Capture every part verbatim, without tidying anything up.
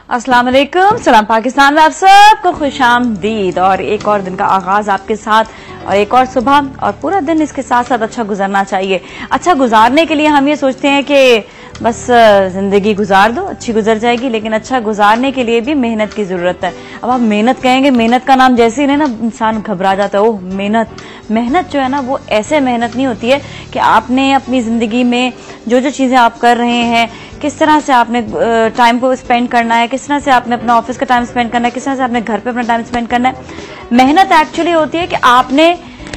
अस्सलाम वालेकुम, सलाम पाकिस्तान में आप सबको खुशामदीद। और एक और दिन का आगाज आपके साथ और एक और सुबह और पूरा दिन इसके साथ साथ अच्छा गुजरना चाहिए। अच्छा गुजारने के लिए हम ये सोचते हैं कि बस जिंदगी गुजार दो, अच्छी गुजर जाएगी, लेकिन अच्छा गुजारने के लिए भी मेहनत की जरूरत है। अब आप मेहनत कहेंगे, मेहनत का नाम जैसे ही नहीं ना इंसान घबरा जाता है। ओह मेहनत, मेहनत जो है ना वो ऐसे मेहनत नहीं होती है कि आपने अपनी जिंदगी में जो जो चीजें आप कर रहे हैं, किस तरह से आपने टाइम को स्पेंड करना है, किस तरह से आपने अपना ऑफिस का टाइम स्पेंड करना है, किस तरह से आपने घर पे अपना टाइम स्पेंड करना है। मेहनत एक्चुअली होती है कि आपने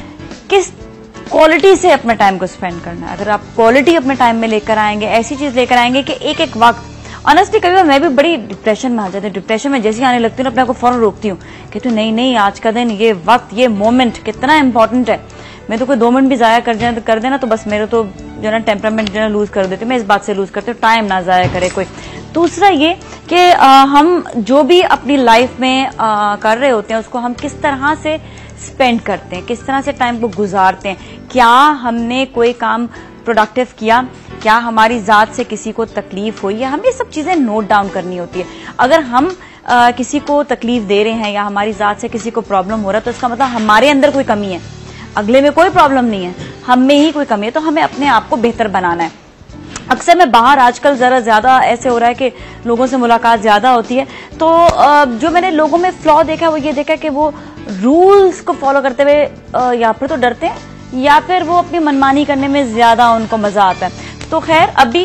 किस क्वालिटी से अपने टाइम को स्पेंड करना है। अगर आप क्वालिटी अपने टाइम में लेकर आएंगे, ऐसी चीज लेकर आएंगे कि एक एक वक्त, ऑनेस्टली कभी मैं भी बड़ी डिप्रेशन में आ जाती हूँ। डिप्रेशन में जैसे आने लगती हूँ अपने को फौरन रोकती हूँ, कहती हूँ नहीं नहीं आज का दिन, ये वक्त, ये मोमेंट कितना इंपॉर्टेंट है। मैं तो कोई दो मिनट भी जाया कर जाए कर देना तो बस मेरे तो जो ना टेम्परामेंट जो ना लूज कर देती हूँ। मैं इस बात से लूज करती हूँ, टाइम ना जाया करे कोई। दूसरा ये कि हम जो भी अपनी लाइफ में आ, कर रहे होते हैं उसको हम किस तरह से स्पेंड करते हैं, किस तरह से टाइम को गुजारते हैं। क्या हमने कोई काम प्रोडक्टिव किया, क्या हमारी जात से किसी को तकलीफ हुई है, हमें ये सब चीजें नोट डाउन करनी होती है। अगर हम आ, किसी को तकलीफ दे रहे हैं या हमारी जात से किसी को प्रॉब्लम हो रहा है तो इसका मतलब हमारे अंदर कोई कमी है, अगले में कोई प्रॉब्लम नहीं है, हम में ही कोई कमी है। तो हमें अपने आप को बेहतर बनाना है। अक्सर मैं बाहर आजकल जरा ज्यादा ऐसे हो रहा है कि लोगों से मुलाकात ज्यादा होती है, तो जो मैंने लोगों में फ्लॉ देखा वो ये देखा कि वो रूल्स को फॉलो करते हुए या फिर तो डरते हैं या फिर वो अपनी मनमानी करने में ज्यादा उनको मजा आता है। तो खैर अभी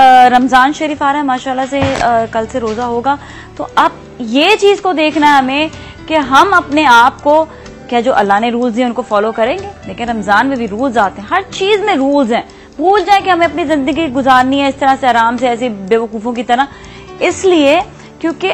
रमजान शरीफ आ रहा है माशाल्लाह से, कल से रोजा होगा, तो अब ये चीज को देखना है हमें कि हम अपने आप को क्या जो अल्लाह ने रूल्स दिए उनको फॉलो करेंगे। लेकिन रमजान में भी रूल्स आते हैं, हर चीज में रूल्स हैं। भूल जाए कि हमें अपनी जिंदगी गुजारनी है इस तरह से आराम से, ऐसे बेवकूफों की तरह, इसलिए क्योंकि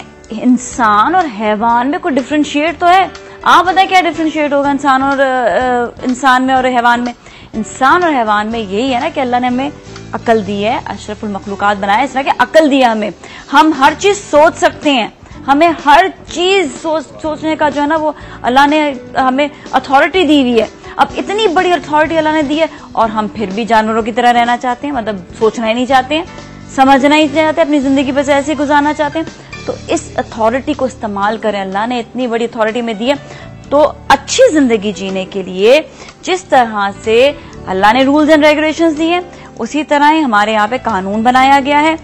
इंसान और हैवान में कोई डिफरेंशिएट तो है। आप बताएं क्या डिफरेंशिएट होगा इंसान और इंसान में और हैवान में? इंसान और हैवान में यही है ना कि अल्लाह ने हमें अकल दी है, अशरफुल मखलूकात बनाया इस तरह की अकल दी है हमें। हम हर चीज सोच सकते हैं, हमें हर चीज सोच सोचने का जो है ना वो अल्लाह ने हमें अथॉरिटी दी हुई है। अब इतनी बड़ी अथॉरिटी अल्लाह ने दी है और हम फिर भी जानवरों की तरह रहना चाहते हैं, मतलब सोचना ही नहीं चाहते हैं, समझना ही नहीं चाहते, अपनी जिंदगी बस ऐसे ही गुजारना चाहते हैं। तो इस अथॉरिटी को इस्तेमाल करें, अल्लाह ने इतनी बड़ी अथॉरिटी में दी है। तो अच्छी जिंदगी जीने के लिए जिस तरह से अल्लाह ने रूल्स एंड रेगुलेशंस दिए उसी तरह ही हमारे यहाँ पे कानून बनाया गया है।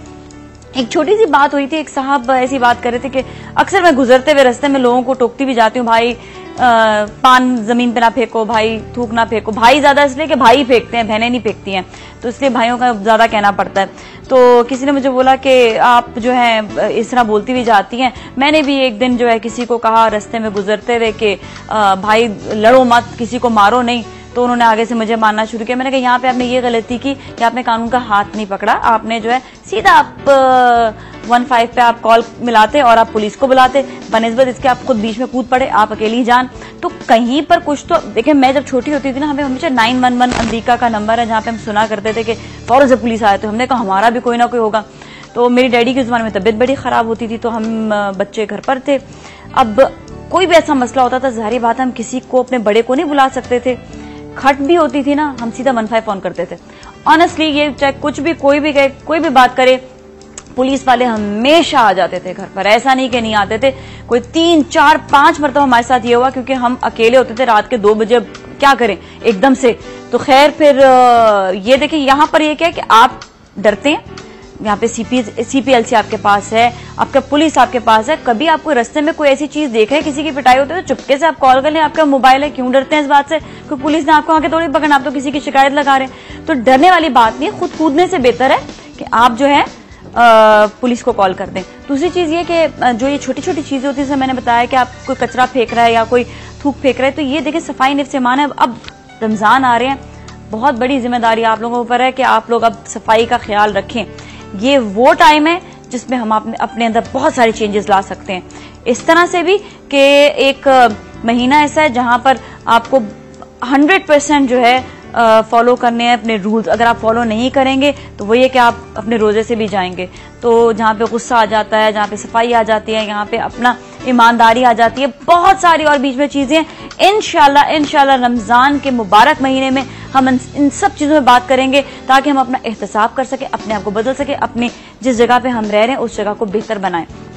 एक छोटी सी बात हुई थी, एक साहब ऐसी बात कर रहे थे कि अक्सर मैं गुजरते हुए रास्ते में लोगों को टोकती भी जाती हूँ, भाई आ, पान जमीन पे ना फेंको, भाई थूक ना फेंको। भाई ज्यादा इसलिए कि भाई फेंकते हैं, बहनें नहीं फेंकती हैं, तो इसलिए भाइयों का ज्यादा कहना पड़ता है। तो किसी ने मुझे बोला कि आप जो है इस तरह बोलती हुई जाती हैं। मैंने भी एक दिन जो है किसी को कहा रास्ते में गुजरते हुए कि भाई लड़ो मत, किसी को मारो नहीं, तो उन्होंने आगे से मुझे मारना शुरू किया। मैंने कहा यहाँ पे आपने ये गलती की कि आपने कानून का हाथ नहीं पकड़ा, आपने जो है सीधा आप वन फाइव पे आप कॉल मिलाते और आप पुलिस को बुलाते, बनिस्बत इसके आप खुद बीच में कूद पड़े, आप अकेली जान। तो कहीं पर कुछ तो देखिए, मैं जब छोटी होती थी ना, हमें हमेशा नाइन वन वन अमरीका का नंबर है जहाँ पे हम सुना करते थे कि फौरन से पुलिस आए, तो हमने कहा हमारा भी कोई ना कोई होगा। तो मेरी डैडी के जमाने में तबीयत बड़ी खराब होती थी, तो हम बच्चे घर पर थे। अब कोई भी ऐसा मसला होता था, जाहिर बात है हम किसी को, अपने बड़े को नहीं बुला सकते थे। खट भी होती थी ना, हम सीधा वन फाइव फोन करते थे। ऑनेस्टली ये चाहे कुछ भी कोई भी कहे, कोई भी बात करे, पुलिस वाले हमेशा आ जाते थे घर पर, ऐसा नहीं कि नहीं आते थे। कोई तीन चार पांच मरतबा हमारे साथ ये हुआ, क्योंकि हम अकेले होते थे रात के दो बजे, क्या करें एकदम से। तो खैर फिर ये देखिए यहाँ पर ये क्या है कि आप डरते हैं, यहाँ पे सीपी सीपीएलसी आपके पास है, आपका पुलिस आपके पास है। कभी आपको रास्ते में कोई ऐसी चीज देख रहे हैं, किसी की पिटाई होती है, तो चुपके से आप कॉल कर लें, आपका मोबाइल है, क्यों डरते हैं इस बात से? कोई पुलिस ने आपको आगे थोड़ी पकड़ना, आप तो किसी की शिकायत लगा रहे हैं। तो डरने वाली बात नहीं है, खुद कूदने से बेहतर है कि आप जो है आ, पुलिस को कॉल कर दें। दूसरी चीज ये कि जो ये छोटी छोटी चीजें होती है, मैंने बताया कि आप कोई कचरा फेंक रहा है या कोई थूक फेंक रहा है, तो ये देखिए सफाई निफ्स ईमान है। अब रमजान आ रहे हैं, बहुत बड़ी जिम्मेदारी आप लोगों पर है कि आप लोग अब सफाई का ख्याल रखें। ये वो टाइम है जिसमें हम अपने अपने अंदर बहुत सारे चेंजेस ला सकते हैं। इस तरह से भी कि एक महीना ऐसा है जहां पर आपको हंड्रेड परसेंट जो है फॉलो करने हैं अपने रूल्स। अगर आप फॉलो नहीं करेंगे तो वो ये कि आप अपने रोजे से भी जाएंगे। तो जहाँ पे गुस्सा आ जाता है, जहाँ पे सफाई आ जाती है, यहाँ पे अपना ईमानदारी आ जाती है, बहुत सारी और बीच में चीजें। इंशाल्लाह इंशाल्लाह रमजान के मुबारक महीने में हम इन सब चीजों में बात करेंगे ताकि हम अपना एहतसाब कर सके, अपने आप को बदल सके, अपनी जिस जगह पे हम रह रहे हैं उस जगह को बेहतर बनाएं।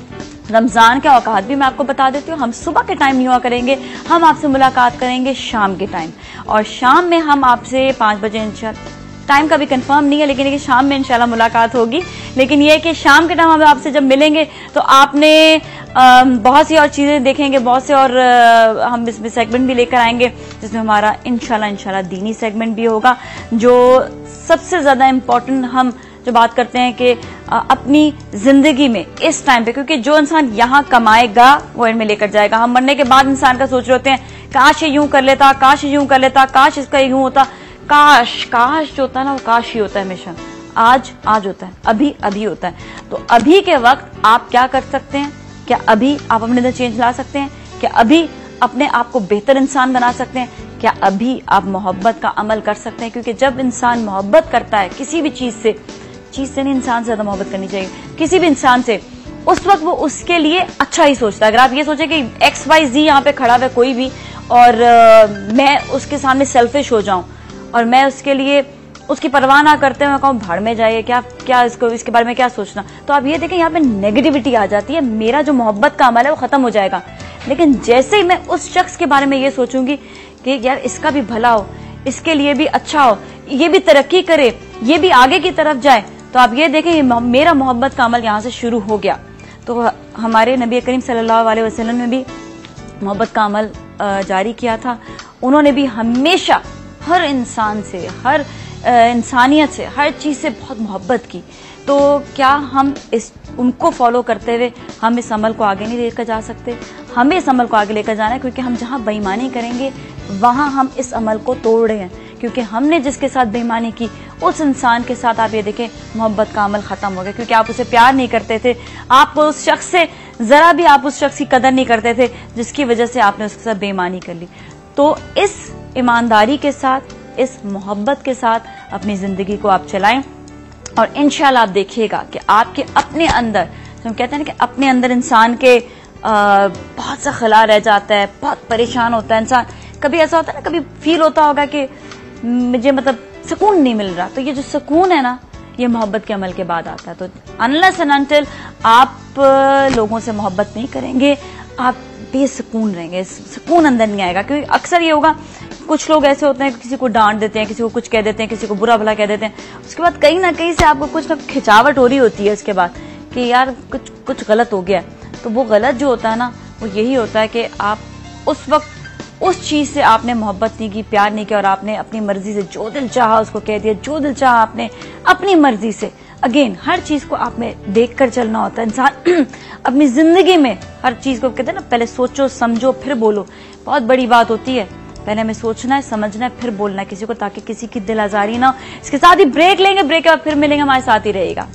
रमजान के औकात भी मैं आपको बता देती हूँ। हम सुबह के टाइम नहीं हुआ करेंगे, हम आपसे मुलाकात करेंगे शाम के टाइम, और शाम में हम आपसे पांच बजे इंशाल्लाह, टाइम का भी कंफर्म नहीं है लेकिन ये शाम में इंशाल्लाह मुलाकात होगी। लेकिन ये कि शाम के टाइम हम आपसे जब मिलेंगे तो आपने आ, बहुत सी और चीजें देखेंगे, बहुत से और आ, हम इसमें सेगमेंट भी लेकर आएंगे जिसमें हमारा इंशाल्लाह इंशाल्लाह दीनी सेगमेंट भी होगा, जो सबसे ज्यादा इम्पोर्टेंट हम जो बात करते हैं कि अपनी जिंदगी में इस टाइम पे, क्योंकि जो इंसान यहाँ कमाएगा वो इनमें लेकर जाएगा। हम मरने के बाद इंसान का सोच रहे होते हैं काश ये यूं कर लेता, काश ये यूं कर लेता, काश इसका यूं होता। काश काश जो होता है ना वो काश ही होता है हमेशा। आज आज होता है, अभी अभी होता है। तो अभी के वक्त आप क्या कर सकते हैं? क्या अभी आप अपने अंदर चेंज ला सकते हैं? क्या अभी अपने आप को बेहतर इंसान बना सकते हैं? क्या अभी आप मोहब्बत का अमल कर सकते हैं? क्योंकि जब इंसान मोहब्बत करता है किसी भी चीज से, चीज से नहीं, इंसान से ज्यादा मोहब्बत करनी चाहिए, किसी भी इंसान से, उस वक्त वो उसके लिए अच्छा ही सोचता है। अगर आप ये सोचे कि एक्स वाई जी यहाँ पे खड़ा हुआ कोई भी और आ, मैं उसके सामने सेल्फिश हो जाऊं और मैं उसके लिए उसकी परवाह ना करते हुए कहूँ भाड़ में जाइए, क्या क्या इसको इसके बारे में क्या सोचना, तो आप ये देखें यहाँ पे नेगेटिविटी आ जाती है, मेरा जो मोहब्बत का अमल है वो खत्म हो जाएगा। लेकिन जैसे ही मैं उस शख्स के बारे में ये सोचूंगी कि यार इसका भी भला हो, इसके लिए भी अच्छा हो, ये भी तरक्की करे, ये भी आगे की तरफ जाए, तो आप ये देखें मेरा मोहब्बत का अमल यहाँ से शुरू हो गया। तो हमारे नबी करीम सल्लल्लाहु अलैहि वसल्लम ने भी मोहब्बत का अमल जारी किया था। उन्होंने भी हमेशा हर इंसान से, हर इंसानियत से, हर चीज से बहुत मोहब्बत की। तो क्या हम इस उनको फॉलो करते हुए हम इस अमल को आगे नहीं लेकर जा सकते? हमें इस अमल को आगे लेकर जाना है, क्योंकि हम जहां बेईमानी करेंगे वहां हम इस अमल को तोड़ रहे हैं। क्योंकि हमने जिसके साथ बेईमानी की उस इंसान के साथ आप ये देखें मोहब्बत का अमल खत्म हो गया, क्योंकि आप उसे प्यार नहीं करते थे, आप उस शख्स से जरा भी आप उस शख्स की कदर नहीं करते थे जिसकी वजह से आपने उसके साथ बेईमानी कर ली। तो इस ईमानदारी के साथ, इस मोहब्बत के साथ अपनी जिंदगी को आप चलाएं और इंशाल्लाह आप देखिएगा कि आपके अपने अंदर, जो हम कहते हैं ना कि अपने अंदर इंसान के आ, बहुत सा खला रह जाता है, बहुत परेशान होता है इंसान। कभी ऐसा होता है ना, कभी फील होता होगा कि मुझे मतलब सुकून नहीं मिल रहा, तो ये जो सुकून है ना ये मोहब्बत के अमल के बाद आता है। तो अनलेस एंड अनटिल आप लोगों से मोहब्बत नहीं करेंगे आप बेसुकून रहेंगे, सुकून अंदर नहीं आएगा। क्योंकि अक्सर ये होगा, कुछ लोग ऐसे होते हैं किसी को डांट देते हैं, किसी को कुछ कह देते हैं, किसी को बुरा भला कह देते हैं, उसके बाद कहीं ना कहीं से आपको कुछ ना खिंचावट हो रही होती है उसके बाद कि यार कुछ कुछ गलत हो गया। तो वो गलत जो होता है ना वो यही होता है कि आप उस वक्त उस चीज से आपने मोहब्बत नहीं की, प्यार नहीं किया, और आपने अपनी मर्जी से जो दिल चाहा उसको कह दिया, जो दिल चाहा आपने अपनी मर्जी से। अगेन हर चीज को आप में देख कर चलना होता है। इंसान अपनी जिंदगी में हर चीज को कहते हैं ना, पहले सोचो समझो फिर बोलो, बहुत बड़ी बात होती है। पहले हमें सोचना है, समझना है, फिर बोलना है किसी को, ताकि किसी की दिल आजारी ना हो। इसके साथ ही ब्रेक लेंगे, ब्रेक के बाद फिर मिलेंगे, हमारे साथ ही रहेगा।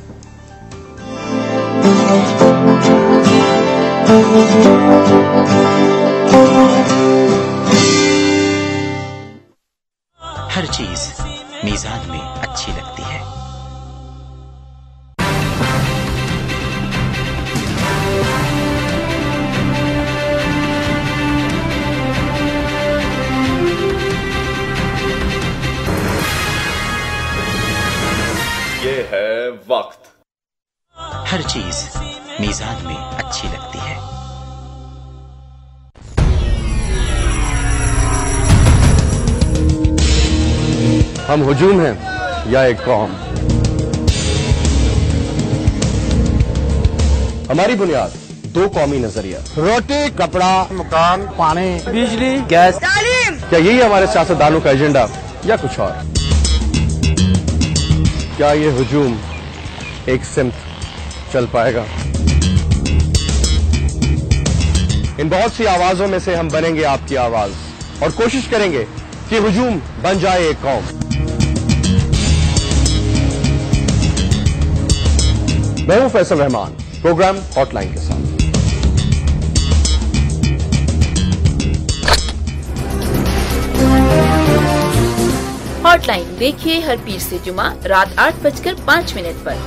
हर चीज मीजान में अच्छी लगती है। ये है वक्त। हर चीज मीजान में अच्छी लगती है। हम हुजूम हैं या एक कौम? हमारी बुनियाद दो कौमी नजरिया, रोटी, कपड़ा, मकान, पानी, बिजली, गैस, तालीम। क्या यही हमारे सियासतदानों का एजेंडा या कुछ और? क्या ये हुजूम एक सिमत चल पाएगा? इन बहुत सी आवाजों में से हम बनेंगे आपकी आवाज और कोशिश करेंगे कि हुजूम बन जाए एक कौम। मैं हूं फैसल रहमान, प्रोग्राम हॉटलाइन के साथ। हॉटलाइन देखिए हर पीर से जुमा रात आठ बजकर पाँच मिनट पर।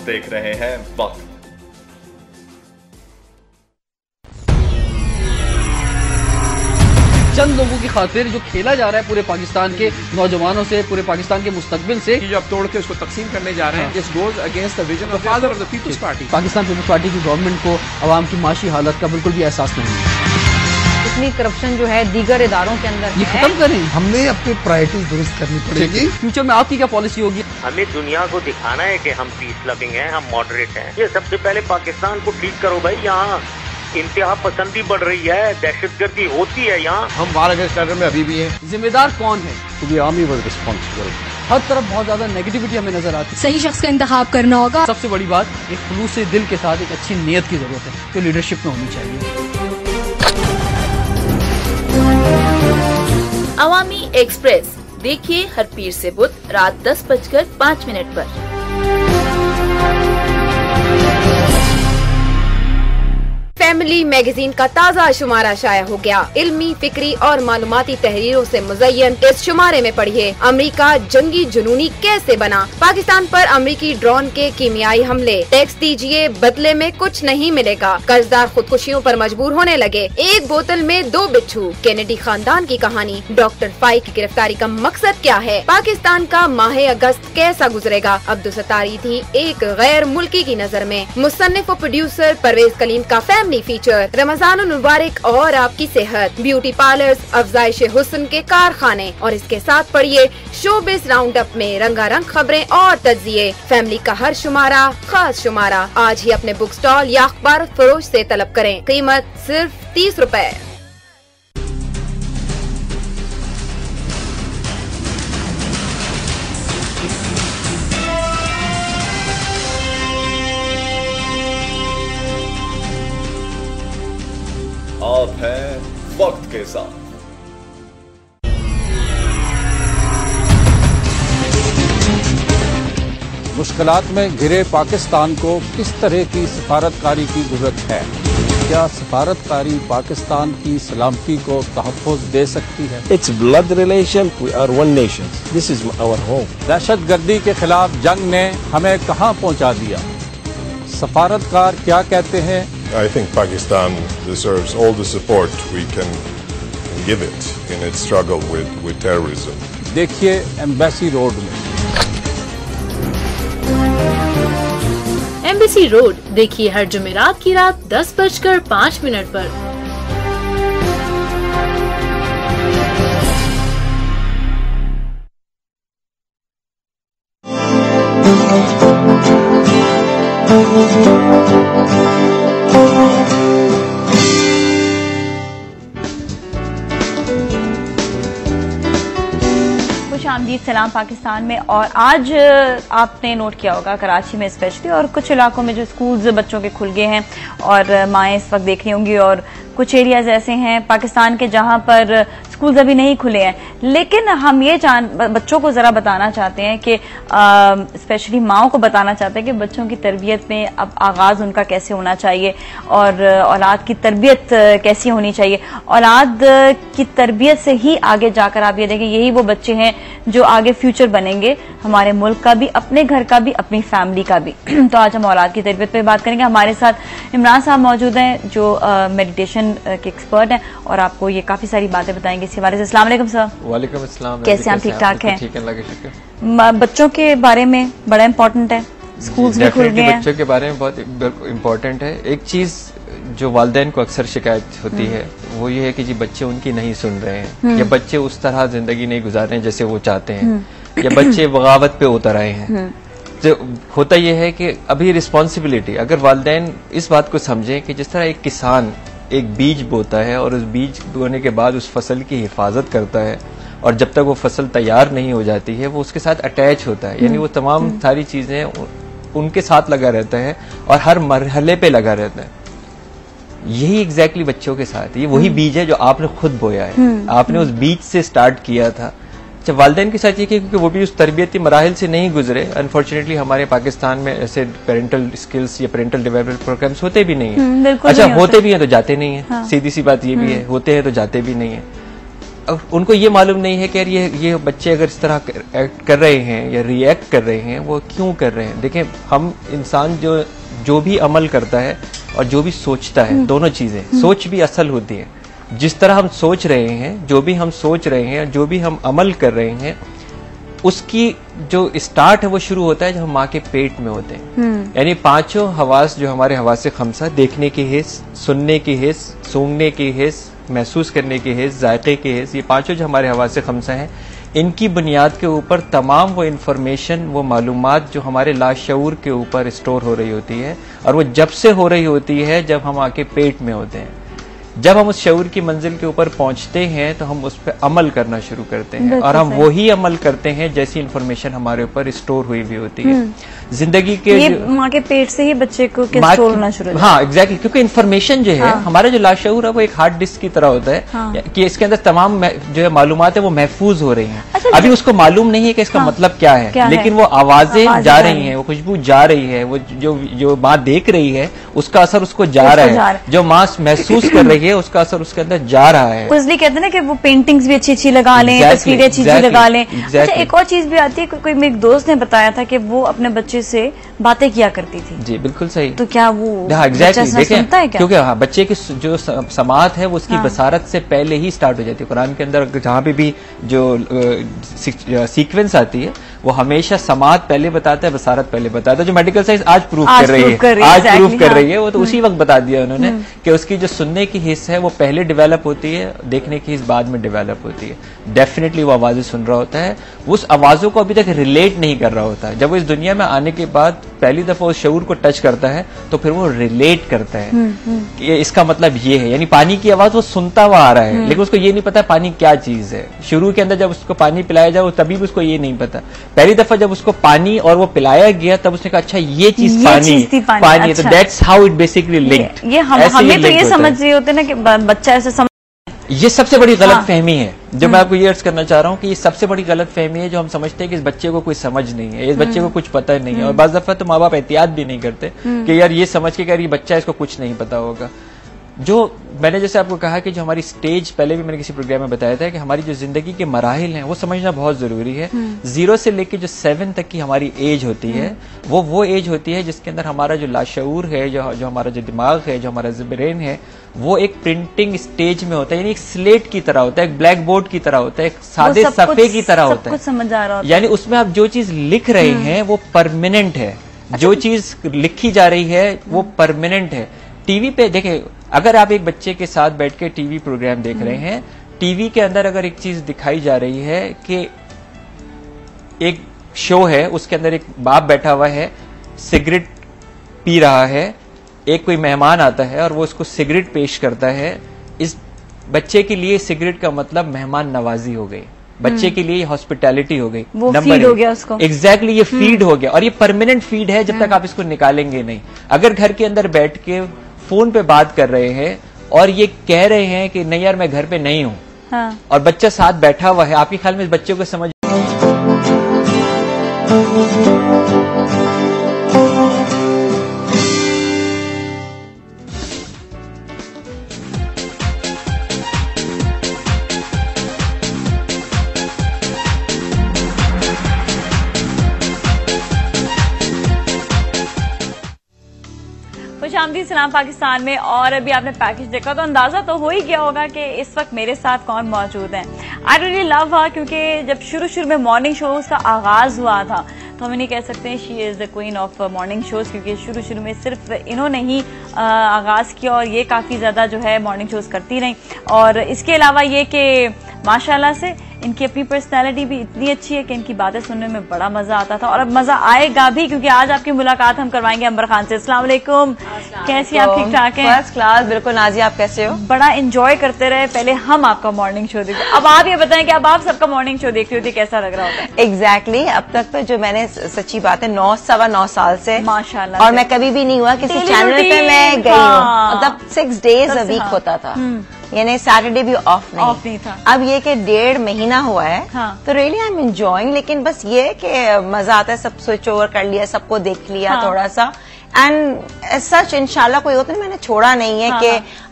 देख रहे हैं वक्त। चंद लोगों की खातिर जो खेला जा रहा है पूरे पाकिस्तान के नौजवानों से, पूरे पाकिस्तान के मुस्तकबिल से, जो अब तोड़ के उसको तकसीम करने जा रहे हैं, this goes against the vision of father of the peoples party. Pakistan peoples party की गवर्नमेंट को अवाम की माशी हालत का बिल्कुल भी एहसास नहीं है। इतनी करप्शन जो है दीगर इदारों के अंदर ये खत्म करें। हमने अपनी प्रायोरिटी दुरुस्त करनी पड़ेगी। फ्यूचर में आपकी क्या पॉलिसी होगी? हमें दुनिया को दिखाना है कि हम पीस लविंग हैं, हम मॉडरेट हैं। ये सबसे पहले पाकिस्तान को ठीक करो भाई। यहाँ इंतहा पसंदी बढ़ रही है, दहशतगर्दी होती है यहाँ। हम वार अगेंस्ट टेरर में अभी भी हैं। जिम्मेदार कौन है? To the army was responsible. हर तरफ बहुत ज्यादा नेगेटिविटी हमें नजर आती है। सही शख्स का इंतखाब करना होगा। सबसे बड़ी बात, एक खुलूस से दिल के साथ एक अच्छी नीयत की जरूरत है जो लीडरशिप में होनी चाहिए। अवामी एक्सप्रेस देखिए हर पीर से बुध रात दस बजकर पाँच मिनट पर। फैमिली मैगजीन का ताज़ा शुमारा शाया हो गया। इल्मी, फिक्री और मालूमाती तहरीरों से मुज़य्यन इस शुमारे में पढ़िए अमेरिका जंगी जुनूनी कैसे बना, पाकिस्तान पर अमेरिकी ड्रोन के कीमियाई हमले, टैक्स दीजिए बदले में कुछ नहीं मिलेगा, कर्जदार खुदकुशियों पर मजबूर होने लगे, एक बोतल में दो बिच्छू, केनेडी खानदान की कहानी, डॉक्टर फाई की गिरफ्तारी का मकसद क्या है, पाकिस्तान का माह अगस्त कैसा गुजरेगा, अब्दुलसत्तारी थी एक गैर मुल्की की नजर में, मुसन्निफ और प्रोड्यूसर परवेज कलीम का फैमिली फीचर, रमजान मुबारक और आपकी सेहत, ब्यूटी पार्लर्स, अफजाइश हुस्न के कारखाने और इसके साथ पढ़िए शोबिस राउंड अप में रंगारंग खबरें और तज्जिए। फैमिली का हर शुमारा खास शुमारा आज ही अपने बुक स्टॉल या अखबार फरोश से तलब करें। कीमत सिर्फ तीस रुपए। आप हैं वक्त के साथ। मुश्किलात में घिरे पाकिस्तान को किस तरह की सफारतकारी की जरूरत है? क्या सफारतकारी पाकिस्तान की सलामती को तहफ़्फ़ुज़ दे सकती है? It's blood relation. We are one nation. This is our home. दहशत गर्दी के खिलाफ जंग ने हमें कहाँ पहुँचा दिया? सफारतकार क्या कहते हैं? I think Pakistan deserves all the support we can give it in its struggle with, with terrorism. देखिए एम्बेसी रोड में। एम्बेसी रोड देखिए हर जुमेरात की रात दस बजकर पाँच मिनट पर। खुशामदीद सलाम पाकिस्तान में। और आज आपने नोट किया होगा कराची में स्पेशली और कुछ इलाकों में जो स्कूल्स बच्चों के खुल गए हैं और माएँ इस वक्त देख रही होंगी, और कुछ एरियाज ऐसे हैं पाकिस्तान के जहां पर स्कूल्स अभी नहीं खुले हैं। लेकिन हम ये जान बच्चों को जरा बताना चाहते हैं कि स्पेशली माओं को बताना चाहते हैं कि बच्चों की तरबियत में अब आगाज उनका कैसे होना चाहिए और औलाद की तरबियत कैसी होनी चाहिए। औलाद की तरबियत से ही आगे जाकर आप ये देखें यही वो बच्चे हैं जो आगे फ्यूचर बनेंगे हमारे मुल्क का भी, अपने घर का भी, अपनी फैमिली का भी। तो आज हम औलाद की तरबियत पे बात करेंगे। हमारे साथ इमरान साहब मौजूद हैं जो मेडिटेशन के एक्सपर्ट हैं और आपको ये काफी सारी बातें बताएंगे इस हवाले से। अस्सलाम वालेकुम सर। वालेकुम अस्सलाम। कैसे आप? ठीक ठाक हैं? ठीक है, अल्लाह का शुक्र। बच्चों के बारे में बड़ा इम्पोर्टेंट है, स्कूल्स भी खुल गए हैं। बच्चों के बारे में बहुत इम्पोर्टेंट है। एक चीज जो वालिदैन को अक्सर शिकायत होती है वो ये है कि जी बच्चे उनकी नहीं सुन रहे हैं, या बच्चे उस तरह जिंदगी नहीं गुजार रहे हैं जैसे वो चाहते हैं, या बच्चे बगावत पे उतर आए हैं। तो होता यह है कि अभी रिस्पॉन्सिबिलिटी, अगर वालिदैन इस बात को समझें कि जिस तरह एक किसान एक बीज बोता है और उस बीज बोने के बाद उस फसल की हिफाजत करता है और जब तक वो फसल तैयार नहीं हो जाती है वो उसके साथ अटैच होता है, यानी वो तमाम सारी चीजें उनके साथ लगा रहता है और हर मरहले पे लगा रहता है। यही एग्जैक्टली बच्चों के साथ ये वही बीज है जो आपने खुद बोया है, आपने उस बीज से स्टार्ट किया था। जब वालिदैन के साथ ये क्योंकि वो भी उस तरबियती मराहिल से नहीं गुजरे, अनफॉर्चुनेटली हमारे पाकिस्तान में ऐसे पेरेंटल स्किल्स या पेरेंटल डेवलपमेंट प्रोग्राम्स होते भी नहीं है। अच्छा, होते भी हैं तो जाते नहीं है। हाँ। सीधी सी बात ये भी है, होते हैं तो जाते भी नहीं है। अब उनको ये मालूम नहीं है कि यार ये ये बच्चे अगर इस तरह एक्ट कर रहे हैं या रिएक्ट कर रहे हैं वो क्यों कर रहे हैं। देखें, हम इंसान जो जो भी अमल करता है और जो भी सोचता है, दोनों चीजें, सोच भी असल होती है। जिस तरह हम सोच रहे हैं, जो भी हम सोच रहे हैं, जो भी हम अमल कर रहे हैं, उसकी जो स्टार्ट है वो शुरू होता है जब हम माँ के पेट में होते हैं। यानी पांचों हवास जो हमारे हवासे खमसा, देखने की हिस्स, सुनने की हिस्स, सूंघने की हिस्स, महसूस करने की हिस्स, जायके की हिस्स, ये पांचों जो हमारे हवासे खमसा हैं, इनकी बुनियाद के ऊपर तमाम वो इन्फॉर्मेशन, वो मालूमात जो हमारे लाशऊर के ऊपर स्टोर हो रही होती है, और वो जब से हो रही होती है जब हम आके पेट में होते हैं। जब हम उस शऊर की मंजिल के ऊपर पहुंचते हैं तो हम उस पर अमल करना शुरू करते हैं, और हम वही अमल करते हैं जैसी इंफॉर्मेशन हमारे ऊपर स्टोर हुई भी होती है। जिंदगी के ये माँ के पेट से ही बच्चे को स्टोर होना शुरू, हाँ एग्जैक्टली, क्योंकि इन्फॉर्मेशन जो है, हाँ, हमारा जो लाशऊर है वो एक हार्ड डिस्क की तरह होता है, हाँ, कि इसके अंदर तमाम जो है मालूमात है वो महफूज हो रही हैं। अच्छा, अभी उसको मालूम नहीं है कि इसका हाँ, मतलब क्या है, क्या लेकिन है? वो आवाजें आवाज जा रही हैं, वो खुशबू जा रही है, वो जो जो माँ देख रही है उसका असर उसको जा रहा है, जो माँ महसूस कर रही है उसका असर उसके अंदर जा रहा है। इसलिए कहते हैं ना कि वो पेंटिंग्स भी अच्छी अच्छी लगा लें, तस्वीरें अच्छी अच्छी लगा लें। अच्छा, एक और चीज भी आती है, कोई मेरे दोस्त ने बताया था कि वो अपने बच्चे से बातें किया करती थी। जी बिल्कुल सही। तो क्या वो हाँ, एग्जैक्टली देखें, क्योंकि हाँ, बच्चे की जो समात है वो उसकी हाँ, बसारत से पहले ही स्टार्ट हो जाती है। कुरान के अंदर जहाँ पे भी जो सीक्वेंस आती है वो हमेशा समात पहले बताता है, बसारत पहले बताता है। जो मेडिकल साइंस आज प्रूव कर रही है, आज प्रूव कर रही है, वो तो उसी वक्त बता दिया उन्होंने कि उसकी जो सुनने की हिस्स है वो पहले डेवलप होती है, देखने की हिस्स बाद में डेवलप होती है। डेफिनेटली वो आवाजें सुन रहा होता है, उस आवाजों को अभी तक रिलेट नहीं कर रहा होता है। जब वो इस दुनिया में आने के बाद पहली दफा उस शऊर को टच करता है तो फिर वो रिलेट करता है कि इसका मतलब ये है। यानी पानी की आवाज वो सुनता हुआ आ रहा है, लेकिन उसको ये नहीं पता पानी क्या चीज है। शुरू के अंदर जब उसको पानी पिलाया जाए तभी भी उसको ये नहीं पता। पहली दफा जब उसको पानी और वो पिलाया गया तब उसने कहा अच्छा ये चीज पानी पानी, पानी अच्छा। तो that's how it basically linked. ये हम हमें तो ये समझ रहे होते ना कि बच्चा ऐसे समझ, ये सबसे बड़ी गलत फहमी है जो मैं आपको ये अर्ज करना चाह रहा हूँ कि ये सबसे बड़ी गलत फहमी है जो हम समझते हैं कि इस बच्चे को कोई समझ नहीं है, इस बच्चे को कुछ पता नहीं है। और बाज़ दफा तो माँ बाप एहतियात भी नहीं करते कि यार ये समझ के यार ये बच्चा इसको कुछ नहीं पता होगा। जो मैंने जैसे आपको कहा कि जो हमारी स्टेज, पहले भी मैंने किसी प्रोग्राम में बताया था कि हमारी जो जिंदगी के मराहिल हैं वो समझना बहुत जरूरी है। जीरो से लेके जो सेवन तक की हमारी एज होती है वो वो एज होती है जिसके अंदर हमारा जो लाशऊर है, जो जो हमारा जो दिमाग है, जो हमारा ब्रेन है, वो एक प्रिंटिंग स्टेज में होता है। यानी एक स्लेट की तरह होता है, एक ब्लैक बोर्ड की तरह होता है, एक सादे सफे की तरह होता है, समझ आ रहा होता है। यानी उसमें आप जो चीज लिख रहे हैं वो परमानेंट है, जो चीज लिखी जा रही है वो परमानेंट है। टीवी पे देखें, अगर आप एक बच्चे के साथ बैठ के टीवी प्रोग्राम देख रहे हैं, टीवी के अंदर अगर एक चीज दिखाई जा रही है कि एक शो है, उसके अंदर एक बाप बैठा हुआ है, सिगरेट पी रहा है, एक कोई मेहमान आता है और वो उसको सिगरेट पेश करता है, इस बच्चे के लिए सिगरेट का मतलब मेहमान नवाजी हो गई, बच्चे के लिए हॉस्पिटैलिटी हो गई, वो फीड हो गया उसको। एग्जैक्टली, ये फीड हो गया और ये परमानेंट फीड है जब तक आप इसको निकालेंगे नहीं। अगर घर के अंदर बैठ के फोन पे बात कर रहे हैं और ये कह रहे हैं कि नहीं यार मैं घर पे नहीं हूं, हाँ, और बच्चा साथ बैठा हुआ है, आपके ख्याल में इस बच्चे को समझ खुशामदीद सलाम पाकिस्तान में। और अभी आपने पैकेज देखा तो अंदाजा तो हो ही गया होगा कि इस वक्त मेरे साथ कौन मौजूद है। आई रियली लव हर, क्योंकि जब शुरू शुरू में मॉर्निंग शोज का आगाज हुआ था तो हम नहीं कह सकते हैं she is the queen of morning shows, क्योंकि शुरू शुरू में सिर्फ इन्होंने ही आगाज किया और ये काफी ज्यादा जो है मॉर्निंग शोज करती रही। और इसके अलावा ये कि माशाल्लाह से इनकी अपनी पर्सनैलिटी भी इतनी अच्छी है कि इनकी बातें सुनने में बड़ा मजा आता था और अब मजा आएगा भी, क्योंकि आज आपकी मुलाकात हम करवाएंगे अंबर खान से। अस्सलाम वालेकुम, कैसी आप? ठीक ठाक हैं? फर्स्ट क्लास, बिल्कुल। नाजी आप कैसे हो? बड़ा एंजॉय करते रहे, पहले हम आपका मॉर्निंग शो देखते, अब आप ये बताएं कि अब आप सबका मॉर्निंग शो देखते होते कैसा लग रहा होता है? एग्जैक्टली exactly, अब तक तो जो मैंने सच्ची बात है नौ सवा नौ साल से माशाल्लाह, और मैं कभी भी नहीं हुआ किसी चैनल पे मैं गई हूँ, मतलब सिक्स डेज अ वीक होता था, यानी सैटरडे भी ऑफ नहीं, ऑफ नहीं था। अब ये कि डेढ़ महीना हुआ है, हाँ। तो रियली आई एम एंजॉयिंग। लेकिन बस ये कि मजा आता है, सब स्विच ओवर कर लिया, सबको देख लिया, हाँ। थोड़ा सा एंड सच इंशाल्लाह कोई होता नहीं, मैंने छोड़ा नहीं है, हाँ, कि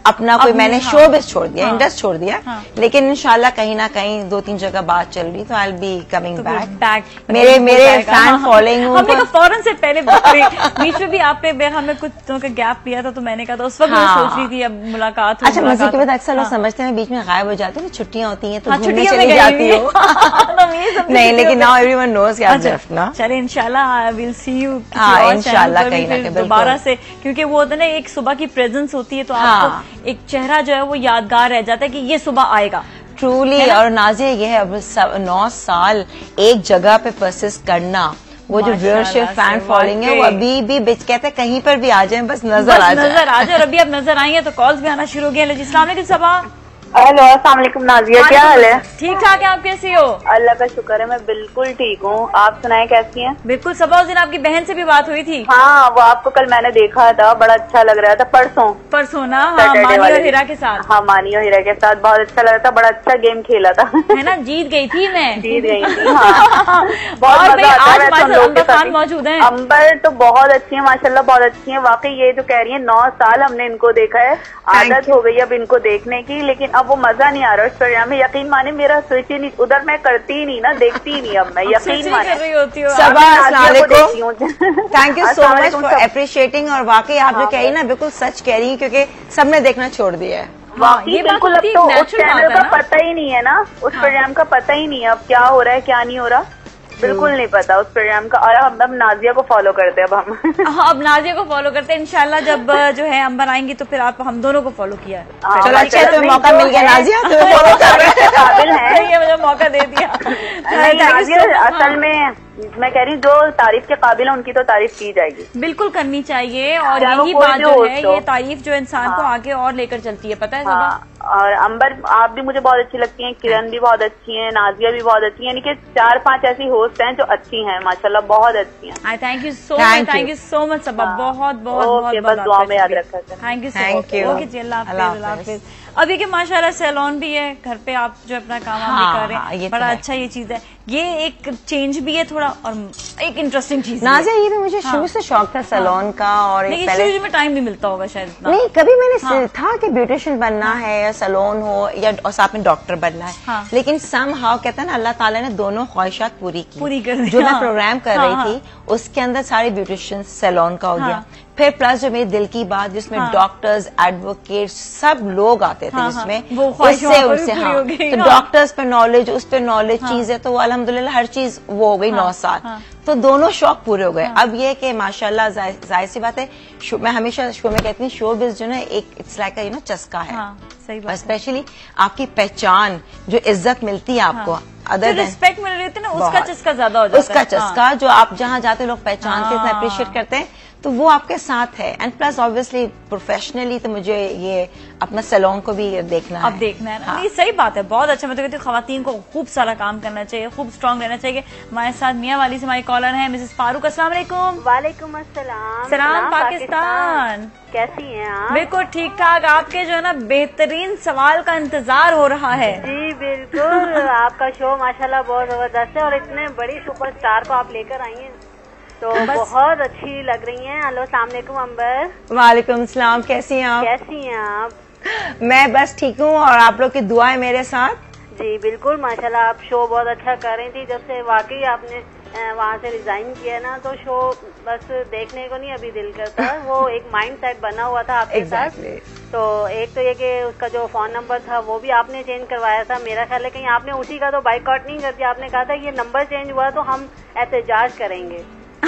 अपना कोई मैंने हाँ, शो बिज छोड़ दिया, हाँ, इंडस्ट छोड़ दिया, हाँ, लेकिन इंशाल्लाह कहीं ना कहीं दो तीन जगह बात चल रही तो I will be coming back back मेरे मेरे फैन फॉलोइंग हमने कहा फौरन से पहले बीच में भी आपने हमें कुछ दिनों का गैप लिया था तो मैंने कहा था उस वक्त मैं सोच रही थी अब मुलाकात हो। अच्छा मजे के बाद अक्सर लोग समझते हैं बीच में गायब हो जाते हैं, छुट्टियां होती हैं तो घूमने चली जाती हो। नहीं लेकिन नाउ एवरीवन नोज आप लेफ्ट ना। चले इंशाल्लाह आई विल सी यू इंशाल्लाह कहीं ना कहीं दोबारा से, क्योंकि वो होता है ना एक सुबह की प्रेजेंस होती है तो आपको एक चेहरा जो है वो यादगार रह जाता है कि ये सुबह आएगा ट्रूली। और नाज़िया ये है अब नौ साल एक जगह पे परसिस्ट करना, वो जो व्यूअरशिप फैन फॉलोइंग है वो अभी भी बिच कहते हैं कहीं पर भी आ जाए बस नजर आ जाए नजर आ जाए। और अभी आप नजर आई है तो कॉल्स भी आना शुरू हो गए। अस्सलाम वालेकुम सबा। हेलो अस्सलाम वालेकुम नाज़िया, क्या हाल है? ठीक ठाक है, आप कैसी हो? अल्लाह का शुक्र है मैं बिल्कुल ठीक हूँ, आप सुनाएं कैसी हैं? बिल्कुल। सबा उस दिन आपकी बहन से भी बात हुई थी। हाँ वो आपको कल मैंने देखा था, बड़ा अच्छा लग रहा था। परसों परसों ना, हाँ, मानी और हीरा के साथ। हाँ मानी और हीरा के साथ बहुत अच्छा लग रहा था, बड़ा अच्छा गेम खेला था है ना, जीत गई थी मैं जीत गई थी हाँ। बहुत मजा आता है। मौजूद है अंबर तो बहुत अच्छी है माशाल्लाह, बहुत अच्छी है वाकई। ये जो कह रही है नौ साल हमने इनको देखा है, आदत हो गई अब इनको देखने की, लेकिन अब वो मजा नहीं आ रहा उस प्रोग्राम में। यकीन माने मेरा स्विच ही नहीं, उधर मैं करती ही नहीं ना, देखती ही नहीं अब मैं, यकीन माने। Thank you so much for appreciating. और वाकई आप जो कह रही ना बिल्कुल सच कह रही है, क्योंकि सबने देखना छोड़ दिया है। वाकई बिल्कुल अब तो उस चैनल का पता ही नहीं है ना, उस प्रोग्राम का पता ही नहीं है अब क्या हो रहा है क्या नहीं हो रहा, बिल्कुल नहीं पता उस प्रोग्राम का। और हम अब नाज़िया को फॉलो करते हैं अब हम हाँ, अब नाज़िया को फॉलो करते हैं इंशाल्लाह। जब जो है अंबर आएंगी तो फिर आप हम दोनों को फॉलो किया है। चलो अच्छा तुम्हें मौका मिल गया नाज़िया, तुम्हें फॉलो कर रहे हैं, काबिल है ये मुझे मौका दे दिया। असल में मैं कह रही हूँ जो तारीफ के काबिल है उनकी तो तारीफ की जाएगी, बिल्कुल करनी चाहिए। और यही बात जो है ये तारीफ जो इंसान को आगे और लेकर चलती है, पता है सबा? और अंबर आप भी मुझे बहुत अच्छी लगती हैं, किरण भी बहुत अच्छी हैं, नाज़िया भी बहुत अच्छी है, यानी कि चार पांच ऐसी होस्ट हैं जो अच्छी हैं माशाल्लाह, बहुत अच्छी हैं। Thank you so much, thank you so much Saba, बहुत बहुत बहुत दुआ में याद रखा। Thank you so much. Okay अल्लाह हाफिज। अभी के माशाल्लाह सैलून भी है घर पे, आप जो अपना काम हाँ, भी कर रहे हैं, बड़ा अच्छा ये चीज है, ये एक चेंज भी है थोड़ा और एक इंटरेस्टिंग चीज। नाज़िया ये भी मुझे शुरू से शौक था सैलून का, और शुरू में टाइम भी मिलता होगा शायद इतना नहीं, कभी मैंने था कि ब्यूटिशियन बनना है या सैलून हो या और साथ में डॉक्टर बनना है, हाँ। लेकिन सम हाउ कहते हैं ना अल्लाह ताला ने दोनों ख्वाहिशात पूरी की, पूरी कर जो मैं प्रोग्राम कर रही थी उसके अंदर सारे ब्यूटिशियन सैलून का हो गया, फिर प्लस जो मेरे दिल की बात जिसमें डॉक्टर्स एडवोकेट सब लोग आते थे जिसमें उससे उससे हाँ तो डॉक्टर्स पे नॉलेज, उस पे नॉलेज चीज है, तो वो अल्हम्दुलिल्लाह हर चीज वो हो गई नौ साल, तो दोनों शौक पूरे हो गए। अब ये कि माशाल्लाह जाहिर सी बात है, मैं हमेशा शो में कहती हूँ शो बिज जो ना एक इट्स लाइक यू नो चस्का है, स्पेशली आपकी पहचान जो इज्जत मिलती है आपको, अदर रिस्पेक्ट मिल रही थी ना, उसका चस्का ज्यादा हो जाता है, उसका चस्का जो आप जहाँ जाते लोग पहचानते हैं, अप्रिशिएट करते हैं, तो वो आपके साथ है। एंड प्लस ऑब्वियसली प्रोफेशनली तो मुझे ये अपना सैलून को भी देखना अब है, देखना है ना। हाँ। ये सही बात है, बहुत अच्छा। मैं तो कहती हूँ खवातीन को खूब सारा काम करना चाहिए, खूब स्ट्रांग रहना चाहिए। हमारे साथ मियाँ वाली से हमारी कॉलर है मिसेस फारूक। अस्सलाम वालेकुम। वालेकुम अस्सलाम। सलाम पाकिस्तान, कैसी हैं आप? बिल्कुल ठीक ठाक। आपके जो है ना बेहतरीन सवाल का इंतजार हो रहा है। जी बिल्कुल, आपका शो माशाल्लाह बहुत जबरदस्त है और इतने बड़ी सुपरस्टार को आप लेकर आई हैं तो बहुत अच्छी लग रही हैं। हेलो अस्सलाम वालेकुम अंबर। वालेकुम सलाम, कैसी हैं आप? कैसी हैं आप? मैं बस ठीक हूँ, और आप लोग की दुआ है मेरे साथ। जी बिल्कुल माशाल्लाह, आप शो बहुत अच्छा कर रही थी। जब से वाकई आपने वहाँ से रिजाइन किया ना, तो शो बस देखने को नहीं अभी दिल करता। वो एक माइंड सेट बना हुआ था आपके exactly. साथ। तो एक तो ये कि उसका जो फोन नंबर था वो भी आपने चेंज करवाया था। मेरा ख्याल है कहीं आपने उसी का तो बाइकआउट नहीं कर दिया। आपने कहा था ये नंबर चेंज हुआ तो हम एहतजाज करेंगे।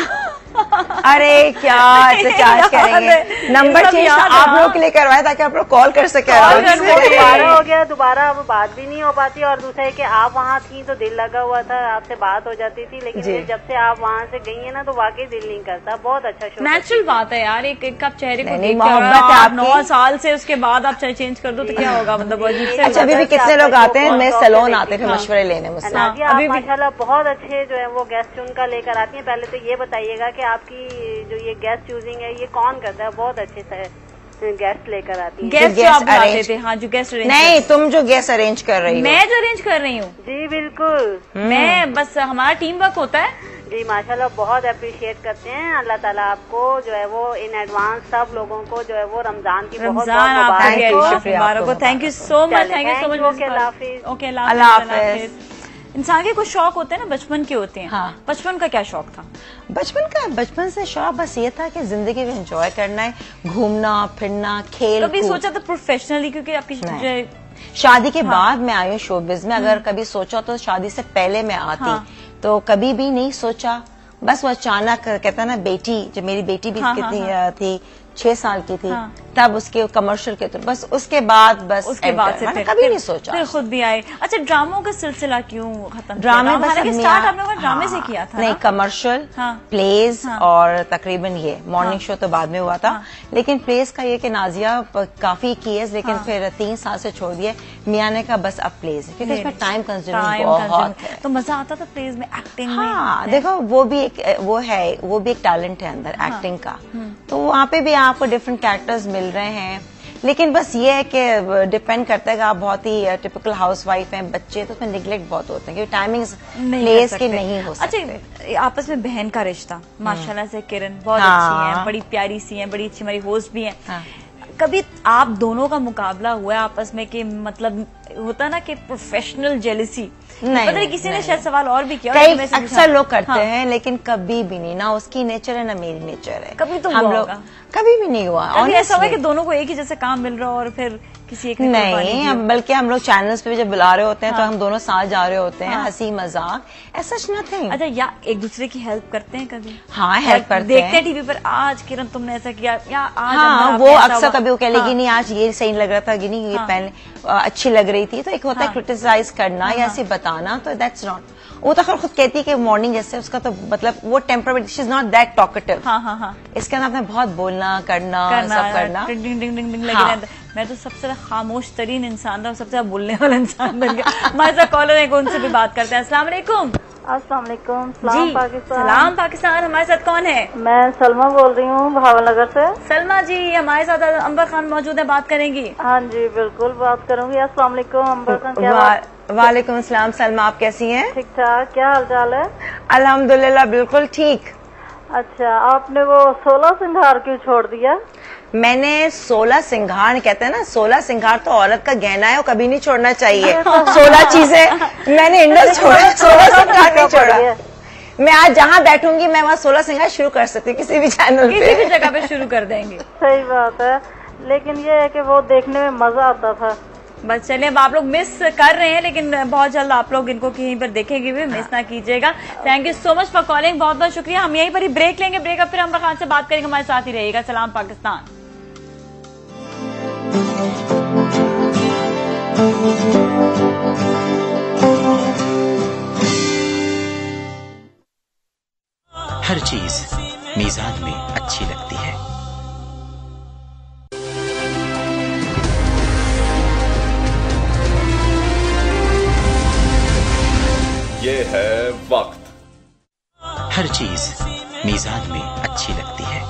अरे क्या एहतजाज करेंगे, नंबर चेंज आप लोगों के लिए करवाया ताकि आप लोग कॉल कर सके। दोबारा हो गया, दोबारा अब बात भी नहीं हो पाती। और दूसरा है कि आप वहाँ थी तो दिल लगा हुआ था, आपसे बात हो जाती थी, लेकिन जब से आप वहाँ से गई है ना तो वाकई दिल नहीं करता। बहुत अच्छा शो, नेचुरल बात है यार। एक एक आप चेहरे को देख मोहब्बत है आप नौ साल से, उसके बाद आप चाहे चेंज कर दो तो क्या होगा, मतलब अजीब से। अच्छा अभी भी कितने लोग आते हैं, मैं सैलून आते थे मशवरे लेने मुझसे। अभी माशाल्लाह बहुत अच्छे जो है वो गेस्ट उनका लेकर आती है। पहले तो ये बताइएगा कि आपकी जो ये गेस्ट चूजिंग है ये कौन करता है? बहुत अच्छे से गेस्ट लेकर आती है। गेस्ट जो आप बुलाते थे? हाँ, जो गेस्ट अरेंज। नहीं, तुम जो गेस्ट अरेंज कर रही हो। मैं जो अरेंज कर रही हूँ? जी बिल्कुल, मैं बस हमारा टीम वर्क होता है। जी माशाल्लाह बहुत अप्रिशिएट करते हैं। अल्लाह ताला आपको जो है वो इन एडवांस सब लोगों को जो है वो रमजान की बहुत रमजान बहुत मुबारक हो। Thank you so much, thank you so much. Okay अल्लाह हाफिज। ओके अल्लाह हाफिज। इंसान के कुछ शौक होते हैं ना, बचपन के होते हैं। हाँ। बचपन का क्या शौक था? बचपन का बचपन से शौक बस ये था कि जिंदगी को एंजॉय करना है, घूमना फिरना, खेल। कभी सोचा था प्रोफेशनली? क्योंकि आपकी शादी के बाद मैं आई हूँ शोबिज में। अगर कभी सोचा तो शादी से पहले मैं आती, तो कभी भी नहीं सोचा। बस वो अचानक कहता ना, बेटी जब मेरी बेटी भी कितनी थी, छह साल की थी, हाँ। तब उसके कमर्शियल के थ्रू, बस उसके बाद बस उसके बाद से मैंने कभी नहीं सोचा। फिर खुद भी आए। अच्छा, ड्रामों का सिलसिला क्यों खत्म? ड्रामे बस स्टार्ट आपने ड्रामे से किया था? नहीं, कमर्शियल, प्लेज और तकरीबन ये मॉर्निंग शो तो बाद में हुआ था। लेकिन प्लेज का ये कि नाजिया काफी की है, लेकिन फिर तीन साल से छोड़ दिए। मियाँ ने कहा बस अब प्लेज है, क्योंकि इसमें टाइम कंज्यूमिंग बहुत है। तो मजा आता था प्लेज में, एक्टिंग में? हाँ, देखो वो भी एक वो है वो भी एक टैलेंट है अंदर एक्टिंग का। तो वहाँ पे भी आपको डिफरेंट कैरेक्टर्स मिल रहे हैं। लेकिन बस ये है कि डिपेंड करता है कि आप बहुत ही टिपिकल हाउसवाइफ हैं, बच्चे, तो उसमें निगलेक्ट बहुत होते हैं क्योंकि टाइमिंग्स प्लेस के नहीं हो सकते। अच्छा, आपस में बहन का रिश्ता माशाल्लाह से किरण बहुत अच्छी है, बड़ी प्यारी सी है, बड़ी अच्छी हमारी होस्ट भी है। कभी आप दोनों का मुकाबला हुआ है आपस में कि मतलब होता ना कि प्रोफेशनल जेलसी? नहीं, पता नहीं किसी ने शायद सवाल और भी किया, कई अक्सर लोग करते हाँ। हैं, लेकिन कभी भी नहीं। ना उसकी नेचर है ना मेरी नेचर है। कभी तो हम लोग कभी भी नहीं हुआ। कभी ऐसा हुआ कि दोनों को एक ही जैसे काम मिल रहा हो और फिर किसी एक ने नहीं, हम बल्कि हम लोग चैनल्स पे जब बुला रहे होते हैं हाँ। तो हम दोनों साथ जा रहे होते हैं, हंसी मजाक, ऐसा नथिंग। अच्छा, या एक दूसरे की हेल्प करते हैं कभी? हाँ, हेल्प करते देखते हैं टीवी पर, आज किरण तुमने ऐसा किया, या आज हाँ, वो अक्सर कभी वो कह लेगी नहीं आज ये सही लग रहा था, नहीं ये पहले अच्छी लग रही थी। तो एक होता है क्रिटिसाइज करना या ऐसे बताना, तो दैट्स नॉट। वो तो खुद कहती है कि मॉर्निंग जैसे उसका तो मतलब वो temperament, she is not that talkative. हाँ हाँ हाँ। इसके अंदर आपने बहुत बोलना करना, करना सब करना। डिंग डिंग डिंग डिंग लगे रहता। मैं तो सबसे ज्यादा खामोश तरीन इंसान था, सबसे ज्यादा बोलने वाला इंसान बन गया। हमारे साथ कॉलर है, उनसे भी बात करते हैं। अस्सलाम वालेकुम। अस्सलाम वालेकुम। सलाम पाकिस्तान। सलाम पाकिस्तान। हमारे साथ कौन है? मैं सलमा बोल रही हूँ भावनगर से। सलमा जी, हमारे साथ अंबर खान मौजूद है, बात करेंगी? हाँ जी बिल्कुल बात करूंगी। अस्सलाम वालेकुम अंबर खान। क्या वालेकुम अस्सलाम। सलमा, आप कैसी हैं? ठीक ठाक, क्या हाल चाल है? अल्हम्दुलिल्लाह बिल्कुल ठीक। अच्छा, आपने वो सोलह सिंगार क्यों छोड़ दिया? मैंने सोलह सिंगार कहते हैं ना, सोलह सिंगार तो औरत का गहना है, वो कभी नहीं छोड़ना चाहिए। सोलह चीजें मैंने इंडस छोड़ा, सोलह सिंगार नहीं छोड़ा। मैं आज जहाँ बैठूंगी मैं वहाँ सोलह सिंगार शुरू कर सकती हूँ, किसी भी चैनल किसी भी जगह पे शुरू कर देंगे। सही बात है, लेकिन ये है कि वो देखने में मजा आता था। बस चलिए, अब आप लोग मिस कर रहे हैं, लेकिन बहुत जल्द आप लोग इनको कहीं पर देखेंगे भी, मिस ना कीजिएगा। Thank you so much for calling, बहुत बहुत शुक्रिया। हम यहीं पर ही ब्रेक लेंगे, ब्रेक अब फिर अंबर खान से बात करेंगे, हमारे साथ ही रहिएगा। सलाम पाकिस्तान। हर चीज मीजान में अच्छी लगती है। ये है वक्त। हर चीज मीजान में अच्छी लगती है।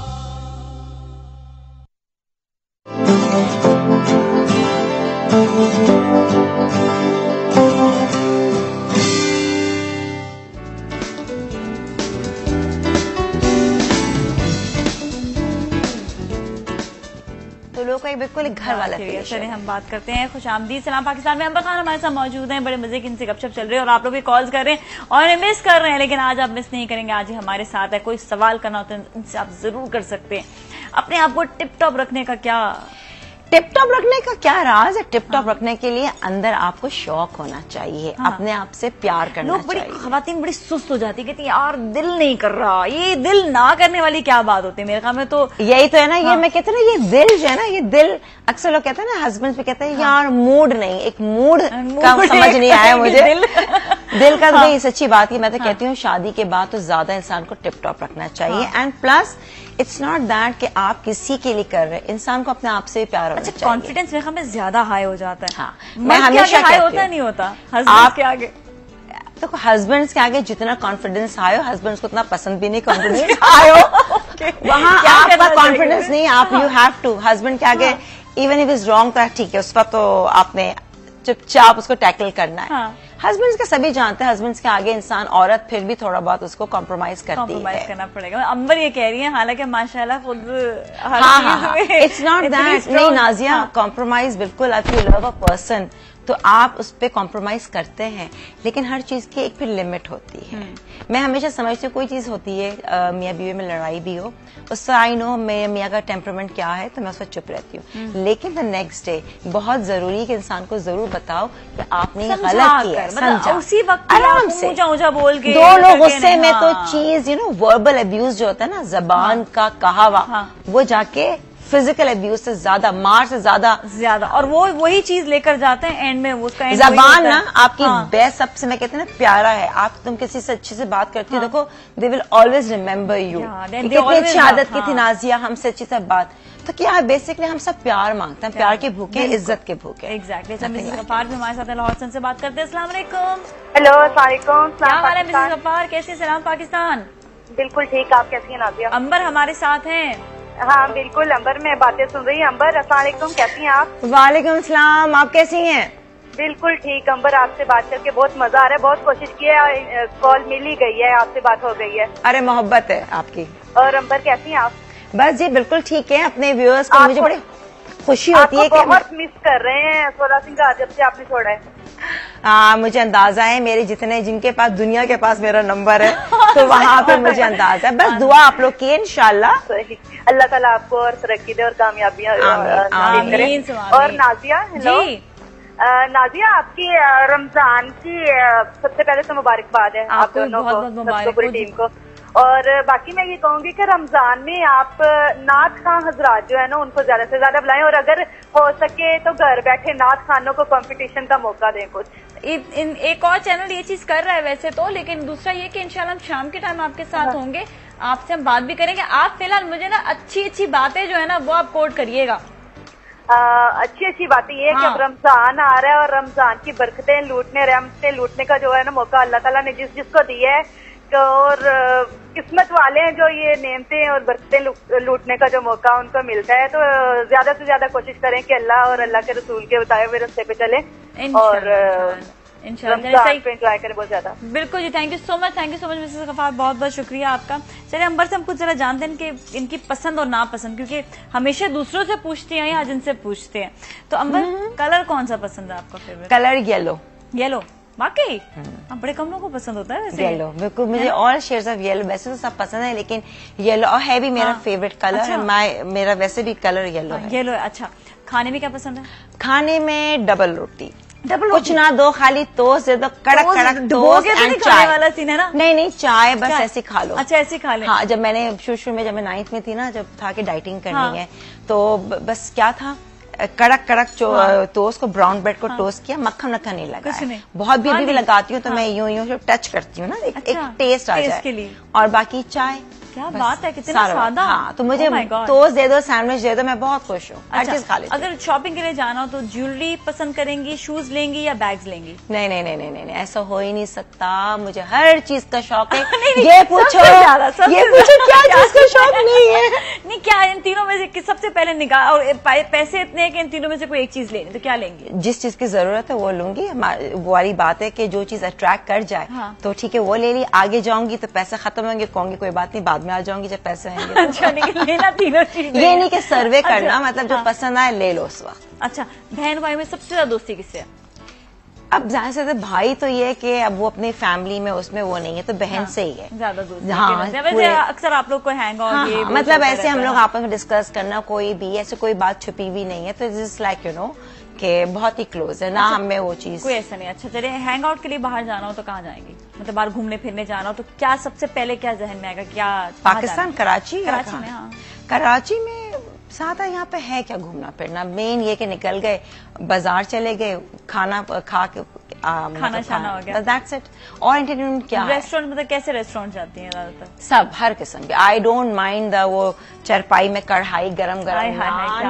लोग बिल्कुल घर वाला चलिए हम बात करते हैं। खुशामदीद, सलाम पाकिस्तान में अंबर खान हमारे साथ मौजूद हैं, बड़े मजे की इनसे गपशप चल रही है और आप लोग भी कॉल्स कर रहे हैं और इन्हें मिस कर रहे हैं, लेकिन आज आप मिस नहीं करेंगे, आज ही हमारे साथ है। कोई सवाल करना होता है इनसे आप जरूर कर सकते हैं। अपने आप को टिप टॉप रखने का क्या टिप टॉप रखने का क्या राज है? टिप टॉप हाँ। रखने के लिए अंदर आपको शौक होना चाहिए, हाँ। अपने आप से प्यार करना लोग बड़ी चाहिए। खवातीन बड़ी सुस्त हो जाती कहती यार दिल नहीं कर रहा, ये दिल ना करने वाली क्या बात होती है? मेरे ख्याल में तो यही तो है ना। हाँ। ये मैं कहते ना, ये दिल जो है ना, ये दिल अक्सर लोग कहते हैं ना, हस्बैंड भी कहते हैं हाँ। यार मूड नहीं, एक मूड का समझ नहीं आया मुझे। दिल, दिल का हाँ। सच्ची बात है। मैं तो हाँ। कहती हूँ शादी के बाद तो ज्यादा इंसान को टिप टॉप रखना चाहिए। And plus it's not that कि आप किसी के लिए कर रहे हैं, इंसान को अपने आप से प्यार होना चाहिए। कॉन्फिडेंस मेरे ख्याल में ज्यादा हाई हो जाता है। हाँ, मैं हमेशा हाई होता नहीं होता हस्बैंड के आगे। तो हस्बैंड के आगे जितना कॉन्फिडेंस हाई हो, हस्बैंड को उतना पसंद भी नहीं कॉन्फिडेंस हाई हो। वहाँ आपका कॉन्फिडेंस नहीं, आप यू हैव टू हस्बैंड के आगे इवन इफ इज रॉन्ग तो ठीक है, उसका तो आपने चुपचाप उसको टैकल करना है। हस्बैंड्स का सभी जानते हैं, हस्बैंड्स के आगे इंसान औरत फिर भी थोड़ा बहुत उसको कॉम्प्रोमाइज करती है। कॉम्प्रोमाइज करना पड़ेगा। अंबर ये कह रही है, हालांकि माशाल्लाह खुद हर हाँ, चीज हाँ, में इट्स नॉट दैट, नहीं नाजिया, कॉम्प्रोमाइज बिल्कुल, if you love a person तो आप उस पर कॉम्प्रोमाइज करते हैं, लेकिन हर चीज की एक फिर लिमिट होती है। मैं हमेशा समझती हूँ कोई चीज होती है, uh, मियाँ बीवी में लड़ाई भी हो, उससे आई नो मैं मियाँ का टेम्परामेंट क्या है तो मैं उसको चुप रहती हूँ, लेकिन द नेक्स्ट डे बहुत जरूरी है कि इंसान को जरूर बताओ कि आपने ये गलत किया, समझा, उसी वक्त आराम से ऊंचा ऊंचा बोल के दो लोग गुस्से में तो चीज यू नो वर्बल अब्यूज जो होता है ना, जबान का कहावा, वो जाके फिजिकल अब्यूज से ज्यादा, मार से ज्यादा ज्यादा, और वो वही चीज लेकर जाते हैं एंड में, उसका एंड जबान ना आपकी बेस्ट, सबसे मैं कहते हैं ना प्यारा है, आप तुम किसी से अच्छे से बात करती हो, देखो they will always remember you, कितनी अच्छी आदत की थी नाजिया हमसे अच्छी से बात, तो क्या है बेसिकली हम सब प्यार मांगते हैं, प्यार के भूखे, इज्जत के भूखे। एग्जैक्टली। मिसेस गफ्फार भी हमारे साथ लाहौर से बात करते हैं। अस्सलाम वालेकुम। हेलो, अस्सलाम वालेकुम। क्या हाल है मिसेस गफ्फार, कैसी? सलाम पाकिस्तान। बिल्कुल ठीक, आप कैसी हैं नाजिया? अंबर हमारे साथ हैं। हाँ बिल्कुल, अंबर में बातें सुन रही है। अंबर अस्सलाम वालेकुम, कैसी हैं आप? वालेकुम सलाम, आप कैसी हैं? बिल्कुल ठीक अंबर, आपसे बात करके बहुत मजा आ रहा है, बहुत कोशिश की है, कॉल मिल ही गई है, आपसे बात हो गई है। अरे मोहब्बत है आपकी। और अंबर कैसी हैं आप? बस जी बिल्कुल ठीक है, अपने व्यूअर्स को मुझे बड़ी खुशी होती है कि बहुत मिस कर रहे हैं स्वरा सिंह का जब से आपने छोड़ा है। हाँ मुझे अंदाजा है, मेरे जितने जिनके पास दुनिया के पास मेरा नंबर है तो वहाँ पे मुझे अंदाजा है, बस दुआ आप लोग की इंशाल्लाह, अल्लाह ताला आपको और तरक्की दे और कामयाबियां करें। और नाजिया, हेलो नाजिया, आपकी रमजान की सबसे पहले तो मुबारकबाद है आप दोनों को, पूरी टीम को। और बाकी मैं ये कहूंगी कि रमजान में आप नात खां हजरात जो है ना उनको ज्यादा से ज्यादा बुलाएं, और अगर हो सके तो घर बैठे नात खानों को कंपटीशन का मौका दें कुछ। इन, इन एक और चैनल ये चीज कर रहा है वैसे तो, लेकिन दूसरा ये कि इंशाल्लाह हम शाम के टाइम आपके साथ होंगे, आपसे हम बात भी करेंगे। आप फिलहाल मुझे ना अच्छी अच्छी बातें जो है ना वो आप कोट करिएगा। अच्छी अच्छी बातें ये हाँ। कि अब रमजान आ रहा है और रमजान की बरकतें लूटने, रहमतें लूटने का जो है ना मौका अल्लाह ताला ने जिस जिसको दिया है, तो और किस्मत वाले हैं जो ये नेमतें और बरकतें लूटने का जो मौका उनको मिलता है, तो ज्यादा से ज्यादा कोशिश करें कि अल्लाह और अल्लाह के रसूल के बताए हुए रास्ते पे चले और इंशाल्लाह एंजॉय करें बहुत ज्यादा। बिल्कुल जी, thank you so much, thank you so much Mrs Gaffar, बहुत बहुत शुक्रिया आपका। चलिए अंबर से हम कुछ जरा जानते हैं कि इनकी पसंद और नापसंद, क्योंकि हमेशा दूसरों से पूछते हैं या आज इनसे पूछते हैं, तो अंबर कलर कौन सा पसंद है आपका फेवरेट? Colour yellow. येलो वाकई हाँ, बड़े कम लोगों को पसंद होता है वैसे येलो, बिल्कुल मुझे ऑल शेड्स ऑफ येलो वैसे तो सब पसंद है, लेकिन येलो और है भी मेरा फेवरेट कलर। अच्छा। माय मेरा वैसे भी कलर येलो है। येलो है। अच्छा, खाने में क्या पसंद है? खाने में डबल रोटी, डबल कुछ ना दो, खाली टोस्ट दे दो, कड़क कड़क टोस्ट एंड चाय वाला सीन है ना? नहीं नहीं, चाय बस ऐसे खा लो। अच्छा ऐसे खा ले। हाँ, जब मैंने शुरू शुरू में जब मैं नाइन्थ में थी ना, जब था कि डाइटिंग करनी है, तो बस क्या था, कड़क कड़क हाँ। टोस्ट को, ब्राउन ब्रेड को हाँ। टोस्ट किया, मक्खन मक्खन नहीं लगा, बहुत भी अभी भी लगाती हूँ तो हाँ। मैं यूं यूं टच करती हूँ ना, एक, अच्छा, एक टेस्ट आ जाए के लिए। और बाकी चाय, क्या बात है, कितना सादा। हाँ, तो मुझे टोस्ट दे दो, सैंडविच दे दो, मैं बहुत खुश हूँ। हर चीज खा लेती हूँ। अगर शॉपिंग के लिए जाना हो तो ज्वेलरी पसंद करेंगी, शूज लेंगी या बैग्स लेंगी? नहीं नहीं नहीं नहीं नहीं, ऐसा हो ही नहीं सकता, मुझे हर चीज का शौक है। ये पूछो ये पूछो क्या चीज का शौक नहीं है? नहीं, क्या इन तीनों में से सबसे पहले निकाह, और पैसे इतने हैं कि इन तीनों में से कोई एक चीज लेनी, तो क्या लेंगे? जिस चीज की जरूरत है वो लूंगी। वो वाली बात है कि जो चीज अट्रैक्ट कर जाए तो ठीक है वो ले ली, आगे जाऊंगी तो पैसे खत्म होंगे, कहूंगी कोई बात नहीं, बाद में आ जाऊंगी जब पैसे आएंगे। अच्छा, नहीं लेना तीनों चीजें, ये नहीं कि सर्वे करना, मतलब जो पसंद आए ले लो उस वक्त। अच्छा, बहन भाई में सबसे ज्यादा दोस्ती किससे है? अब जाहिर से भाई तो ये है कि अब वो अपनी फैमिली में उसमें वो नहीं है, तो बहन हाँ, से ही है ज्यादा दोस्ती। हाँ, वैसे अक्सर आप लोग को हैंग आउट, हाँ, मतलब ऐसे हम लोग आपस में डिस्कस करना, कोई भी ऐसे कोई बात छुपी हुई नहीं है, तो इट्स लाइक यू नो कि बहुत ही क्लोज है ना। अच्छा, हमें वो चीज कोई ऐसा नहीं। अच्छा चलिए, हैंग आउट के लिए बाहर जाना हो तो कहाँ जाएंगी? मतलब बाहर घूमने फिरने जाना हो तो क्या सबसे पहले क्या जहन में आएगा? क्या पाकिस्तान, कराची? कराची में हाँ, कराची में सादा यहाँ पे है क्या घूमना फिरना, मेन ये कि निकल गए बाजार चले गए, खाना खा के खाना शाना हो गया, दैट्स इट। और एंटरटेनमेंट क्या? रेस्टोरेंट मतलब कैसे रेस्टोरेंट जाती हैं ज्यादातर? सब हर किस्म के। आई डोंट माइंड द वो चरपाई में कढ़ाई गरम गरम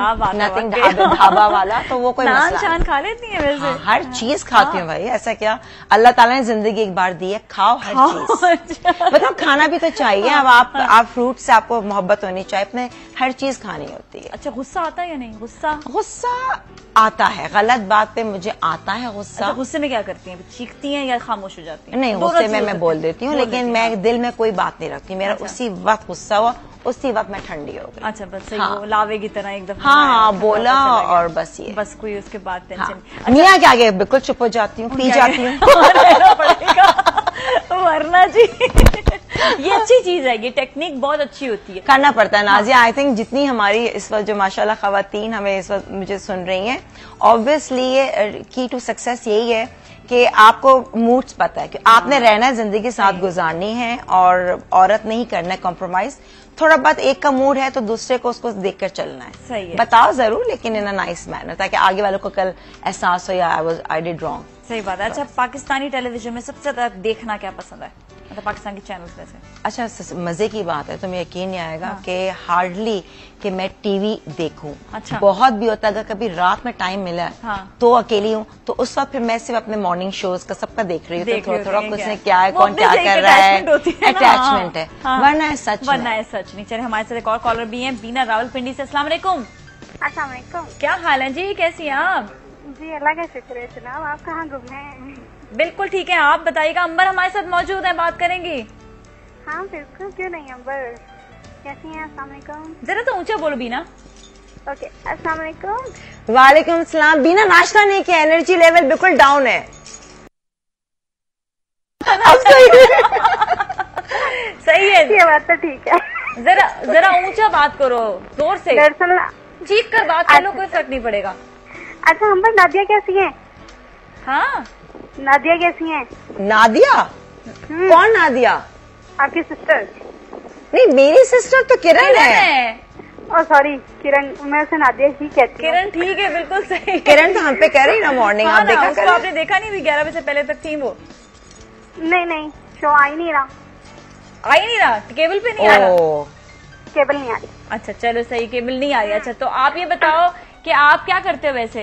नथिंग ढाबा वाला, तो वो कोई नान शान खा लेती है वैसे? हाँ, हर चीज खाती हूँ भाई, ऐसा क्या, अल्लाह ताला ने जिंदगी एक बार दी है, खाओ हर चीज। मतलब खाना भी तो चाहिए। अब आप आप फ्रूट से आपको मोहब्बत होनी चाहिए, अपने हर चीज खानी होती है। अच्छा, गुस्सा आता है या नहीं? गुस्सा गुस्सा आता है, गलत बात पे मुझे आता है गुस्सा। अच्छा, गुस्से में क्या क्या करती हैं? चीखती हैं या खामोश हो जाती हैं? नहीं, गुस्से में मैं बोल देती हूँ, लेकिन मैं दिल में कोई बात नहीं रखती। मेरा उसी वक्त गुस्सा हुआ, उसी वक्त मैं ठंडी हो गई। अच्छा, बस सही। वो लावे की तरह एकदम। हाँ हाँ, बोला और बस ये, बस कोई उसके बाद टेंशन। मियाँ के आगे बिल्कुल चुप हो जाती हूँ, पी जाती हूँ। वरना जी ये अच्छी चीज है, ये टेक्निक बहुत अच्छी होती है, करना पड़ता है नाजिया। आई थिंक जितनी हमारी इस वक्त जो माशाल्लाह खवातीन हमें इस वक्त मुझे सुन रही हैं, ऑब्वियसली ये की टू सक्सेस यही है कि आपको मूड्स पता है कि आपने रहना है, जिंदगी साथ गुजारनी है, और औरत नहीं करना है कॉम्प्रोमाइज। थोड़ा बहुत एक का मूड है तो दूसरे को उसको देखकर चलना है। सही है। बताओ जरूर, लेकिन इन अ नाइस मैनर, ताकि आगे वालों को कल एहसास हो या I was I did wrong. सही बात है। अच्छा, पाकिस्तानी टेलीविजन में सबसे ज्यादा देखना क्या पसंद है, मतलब पाकिस्तान के चैनल्स में से? अच्छा, मजे की बात है, तुम्हें यकीन नहीं आएगा कि हार्डली कि मैं टीवी देखूं। अच्छा। बहुत भी होता है, अगर कभी रात में टाइम मिला है हाँ। तो अकेली हूँ, तो उस वक्त फिर मैं सिर्फ अपने मॉर्निंग शोज का सबका देख रही हूँ, तो थोड़ा थोड़ा कुछ क्या है, कौन क्या कर रहा है, अटैचमेंट है, वरना है सच वरना है सच नहीं। चले, हमारे साथ एक और कॉलर भी हैं, बीना रावलपिंडी से। अस्सलाम वालेकुम। अस्सलाम वालेकुम। क्या हाल है जी, कैसी हैं आप? जी अल्लाह का शुक्र है जनाब, आप कहाँ गुम हैं? बिल्कुल ठीक है, आप बताइएगा। अंबर हमारे साथ मौजूद है, बात करेंगी? हाँ बिल्कुल, क्यों नहीं। अंबर कैसी हैं? अस्सलाम वालेकुम। जरा तो ऊंचा बोलो बीना। ओके, अस्सलाम वालेकुम। वालेकुम सलाम। बीना नाश्ता नहीं किया, एनर्जी लेवल बिल्कुल डाउन है। सही है, ये बात तो ठीक है। जरा जरा ऊंचा बात करो, जोर से। दरअसल चीख कर बात कर लो, कोई फर्क नहीं पड़ेगा। अच्छा अंबर, नादिया कैसी है? हाँ, नादिया कैसी है? नादिया? कौन नादिया? आपकी सिस्टर? नहीं, मेरी सिस्टर तो किरण है। ओ सॉरी, किरण, मैं उसे नादिया ही कहती हूँ। किरण ठीक है, बिल्कुल सही। किरण तो हम पे कर रही ना मॉर्निंग। हाँ, आप देखा उसको आपने देखा नहीं भी, ग्यारह बजे से पहले तक थी वो। नहीं नहीं, शो आ ही नहीं रहा। आ ही नहीं रहा? केबल पे नहीं आ रहा? केबल नहीं आ रही। अच्छा चलो, सही, केबल नहीं आ रही। अच्छा, तो आप ये बताओ कि आप क्या करते हो वैसे?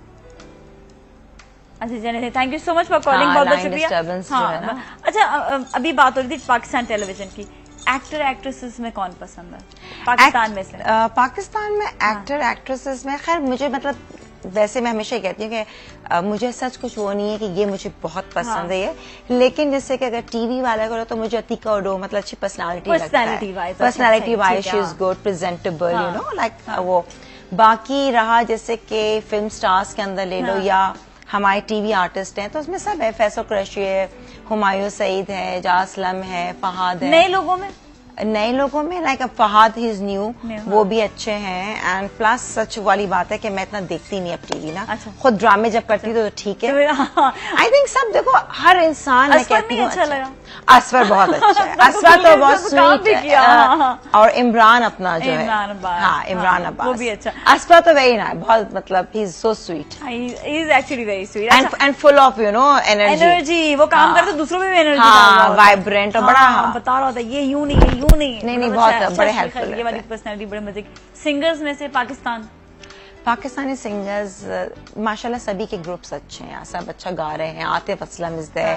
अच्छा जने, thank you so much for calling, बहुत बहुत शुक्रिया। हाँ, अच्छा, अभी बात हो रही थी पाकिस्तान टेलीविजन की, एक्टर एक्ट्रेसेस में कौन पसंद है पाकिस्तान में से? पाकिस्तान में एक्टर एक्ट्रेसेस में, खैर मुझे मतलब वैसे मैं हमेशा ही कहती हूँ कि मुझे सच कुछ वो नहीं है कि ये मुझे बहुत पसंद हाँ। है ये, लेकिन जैसे कि अगर टीवी वाला करो तो मुझे अतीका उडो मतलब अच्छी पर्सनालिटी लगता है, personality wise she is good, presentable, you know like वो। बाकी रहा जैसे कि फिल्म स्टार्स के अंदर ले लो या हमारे टीवी आर्टिस्ट हैं, तो उसमें सब है, फैसल कुरैशी है, हुमायूं सईद है, जासलम है, फहाद है। नए लोगों में नए लोगों में लाइक अब फहाद ही इज न्यू, वो भी अच्छे हैं। एंड प्लस सच वाली बात है कि मैं इतना देखती नहीं अब टीवी ना, अच्छा। खुद ड्रामे जब करती तो ठीक है। आई थिंक सब देखो, हर इंसान है कहती हूँ अच्छा लगा। असफर बहुत अच्छा है, असफर तो बहुत स्वीट है, और इमरान अपना जो है, हाँ इमरान अब्बास वो भी अच्छा। असफर तो वेरी नाइस, बहुत मतलब he is so sweet, he is actually very sweet and full of you know energy energy वो काम करते दूसरों में भी एनर्जी, हाँ वाइब्रेंट और बड़ा बता रहा होता है ये यूं नहीं, ये यूं नहीं नहीं नहीं, बहुत बड़े हेल्पफुल। ये वाली पर्सनालिटी बड़े मजे की। सिंगर्स में से पाकिस्तान पाकिस्तानी सिंगर्स माशाल्लाह सभी के ग्रुप्स अच्छे हैं, सब अच्छा गा रहे हैं। आतिफ असलम इज देयर,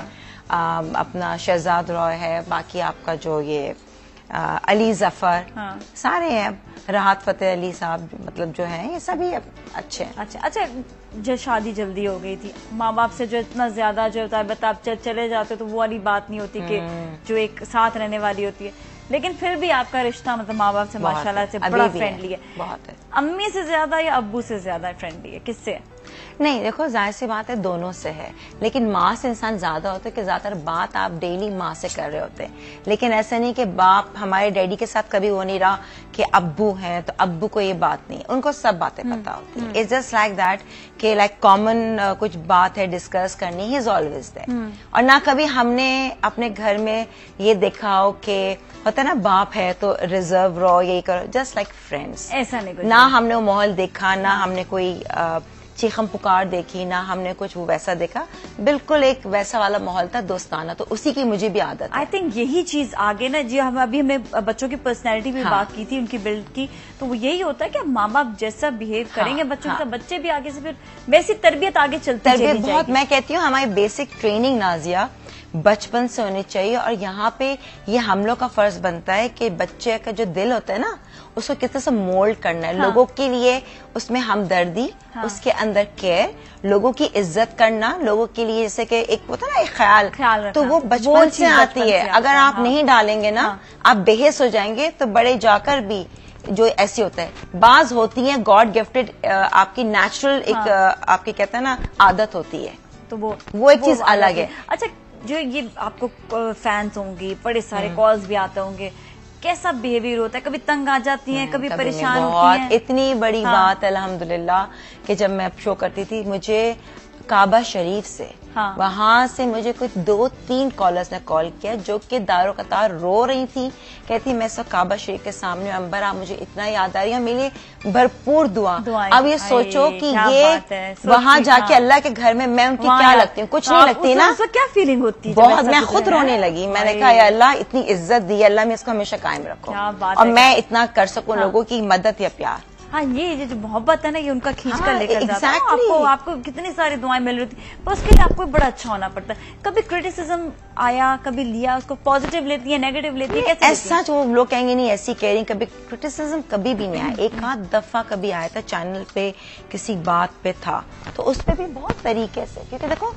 अपना शहजाद रॉय है, बाकी आपका जो ये आ, अली जफर, हाँ। सारे हैं, राहत फतेह अली साहब मतलब जो हैं ये सभी अच्छे हैं। अच्छा अच्छा, जो शादी जल्दी हो गई थी, माँ बाप से जो इतना ज्यादा जो होता है, बता आप चले जाते तो वो वाली बात नहीं होती कि जो एक साथ रहने वाली होती है, लेकिन फिर भी आपका रिश्ता मतलब माँ बाप से माशाल्लाह से बड़ा फ्रेंडली है। बहुत है। अम्मी से ज्यादा या अब्बू से ज्यादा फ्रेंडली है, किससे है? नहीं देखो, जाहिर सी बात है दोनों से है, लेकिन माँ से इंसान ज्यादा होता है कि ज्यादातर बात आप डेली माँ से कर रहे होते हैं। लेकिन ऐसा नहीं कि बाप, हमारे डैडी के साथ कभी वो नहीं रहा कि अब्बू हैं तो अब्बू को ये बात नहीं, उनको सब बातें पता होती है। इट्स जस्ट लाइक दैट कि लाइक कॉमन कुछ बात है डिस्कस करनी, ही इज ऑलवेज देयर। और ना कभी हमने अपने घर में ये देखा हो कि होता है ना बाप है तो रिजर्व रहो, यही करो, जस्ट लाइक फ्रेंड्स। ऐसा नहीं, ना हमने वो माहौल देखा, ना हमने कोई चीखम पुकार देखी, ना हमने कुछ वो वैसा देखा, बिल्कुल एक वैसा वाला माहौल था दोस्ताना, तो उसी की मुझे भी आदत है। आई थिंक यही चीज आगे ना, जी हम अभी हमने बच्चों की पर्सनैलिटी भी हाँ. बात की थी, उनकी बिल्ड की, तो वो यही होता है कि माँ बाप जैसा बिहेव करेंगे हाँ, बच्चों हाँ. के साथ, बच्चे भी आगे से फिर वैसी तरबियत आगे चलती है। बहुत, मैं कहती हूँ हमारी बेसिक ट्रेनिंग नाजिया बचपन से होनी चाहिए। और यहाँ पे ये हम लोग का फर्ज बनता है कि बच्चे का जो दिल होता है ना, उसको किस तरह से मोल्ड करना है। हाँ। लोगों के लिए उसमें हमदर्दी, हाँ। उसके अंदर केयर, लोगों की इज्जत करना, लोगों के लिए जैसे कि एक होता है ना एक ख्याल, ख्याल तो वो बचपन से आती है। अगर आप नहीं डालेंगे ना, आप बेहिस हो जाएंगे, तो बड़े जाकर भी जो ऐसी होता है। बाज होती है गॉड गिफ्टेड, आपकी नेचुरल एक हाँ। आपकी कहते हैं ना आदत होती है, तो वो वो एक चीज अलग है। अच्छा, जो ये आपको फैंस होंगी, बड़े सारे कॉल्स भी आते होंगे, कैसा बिहेवियर होता है? कभी तंग आ जाती हैं, कभी, कभी परेशान होती हैं? इतनी बड़ी हाँ। बात अल्हम्दुलिल्लाह कि जब मैं शो करती थी, मुझे काबा शरीफ से हाँ। वहां से मुझे कुछ दो तीन कॉलर्स ने कॉल किया जो कि दारो कतार रो रही थी, कहती मैं सब काबा शरीफ के सामने, अंबर आप मुझे इतना याद आ रही है, मेरी भरपूर दुआ। अब ये सोचो कि ये वहां जाके अल्लाह के घर में मैं उनकी क्या लगती हूँ? कुछ नहीं लगती ना। क्या फीलिंग होती है? बहुत, मैं खुद रोने लगी। मैंने कहा या अल्लाह इतनी इज्जत दी, अल्लाह में इसको हमेशा कायम रखो और मैं इतना कर सकूं लोगों की मदद या प्यार। हाँ, ये जो मोहब्बत है ना, ये उनका खींच कर लेकर exactly. जाता है। आपको आपको कितनी सारी दुआएं मिल रही थी, पर उसके लिए आपको बड़ा अच्छा होना पड़ता है। कभी क्रिटिसिज्म आया, कभी लिया, उसको पॉजिटिव लेती है, नेगेटिव लेती है, कैसे? ऐसा जो लोग कहेंगे नहीं ऐसी कह रही, कभी क्रिटिसिज्म कभी भी नहीं आया। एक आध दफा कभी आया था, चैनल पे किसी बात पे था, तो उस पे भी बहुत तरीके से, क्योंकि देखो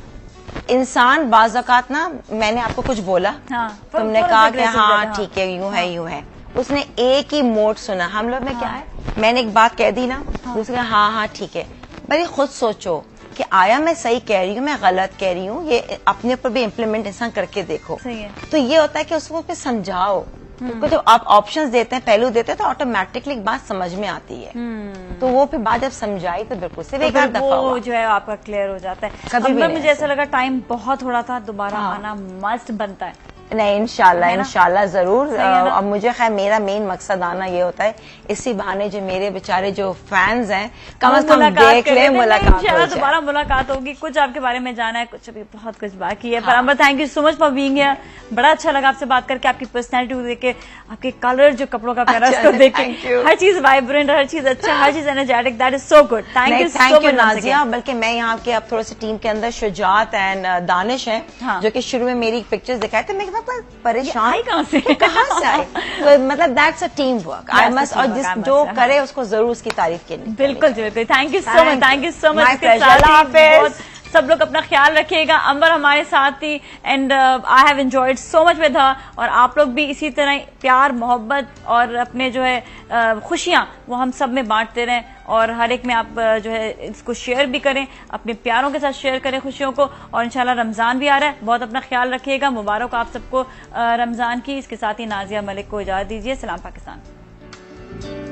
इंसान बाज़ाकात ना, मैंने आपको कुछ बोला, हाँ, तुमने कहा कि हाँ ठीक है, यूं है यूं है, उसने एक ही मोड सुना। हम लोग में हाँ। क्या है, मैंने एक बात कह दी ना, हाँ। दूसरे हाँ हाँ ठीक है, भाई खुद सोचो कि आया मैं सही कह रही हूँ, मैं गलत कह रही हूँ, ये अपने ऊपर भी इम्प्लीमेंट इंसान करके देखो। सही है। तो ये होता है कि उसको फिर समझाओ, तो जब आप ऑप्शंस देते हैं, पहलू देते हैं, तो ऑटोमेटिकली एक बात समझ में आती है, तो वो फिर बात जब समझाई तो बिल्कुल सिर्फ एक आध दफा वो जो है आपका क्लियर हो जाता है। कभी भी मुझे ऐसा लगा टाइम बहुत थोड़ा था, दोबारा आना मस्ट बनता है। नहीं, इंशाल्लाह इंशाल्लाह जरूर। अब मुझे खैर मेरा मेन मकसद आना ये होता है, इसी बहाने जो मेरे बेचारे जो फैंस हैं कम से कम देख ले, मुलाकात दोबारा मुलाकात होगी। कुछ आपके बारे में जाना है, कुछ अभी बहुत कुछ बाकी है। पर Amber, thank you so much for being here. बड़ा अच्छा लगा आपसे बात करके, आपकी पर्सनैलिटी को देख के, आपके कलर जो कपड़ों का पहना उसको देख के, हर चीज वाइब्रेंट, हर चीज अच्छा, हर चीज energetic, that is so good. Thank you thank you Nazia. बल्कि मैं यहाँ के अब थोड़े से टीम के अंदर शुजात एंड दानिश है, जो कि शुरू में मेरी पिक्चर्स दिखाए थे, मैं परेशान कहाँ से कहाँ से आए, तो मतलब that's a team work I must, और जिस जो करे उसको जरूर उसकी तारीफ करनी। बिल्कुल बिल्कुल। Thank you so much, thank you so much. सब लोग अपना ख्याल रखिएगा। अंबर हमारे साथ थी and I have enjoyed so much with her, और आप लोग भी इसी तरह प्यार, मोहब्बत और अपने जो है uh, खुशियां वो हम सब में बांटते रहें, और हर एक में आप uh, जो है इसको शेयर भी करें, अपने प्यारों के साथ शेयर करें खुशियों को। और इंशाल्लाह रमजान भी आ रहा है, बहुत अपना ख्याल रखिएगा। मुबारक आप सबको uh, रमजान की। इसके साथ ही नाजिया मलिक को इजाजत दीजिए। सलाम पाकिस्तान।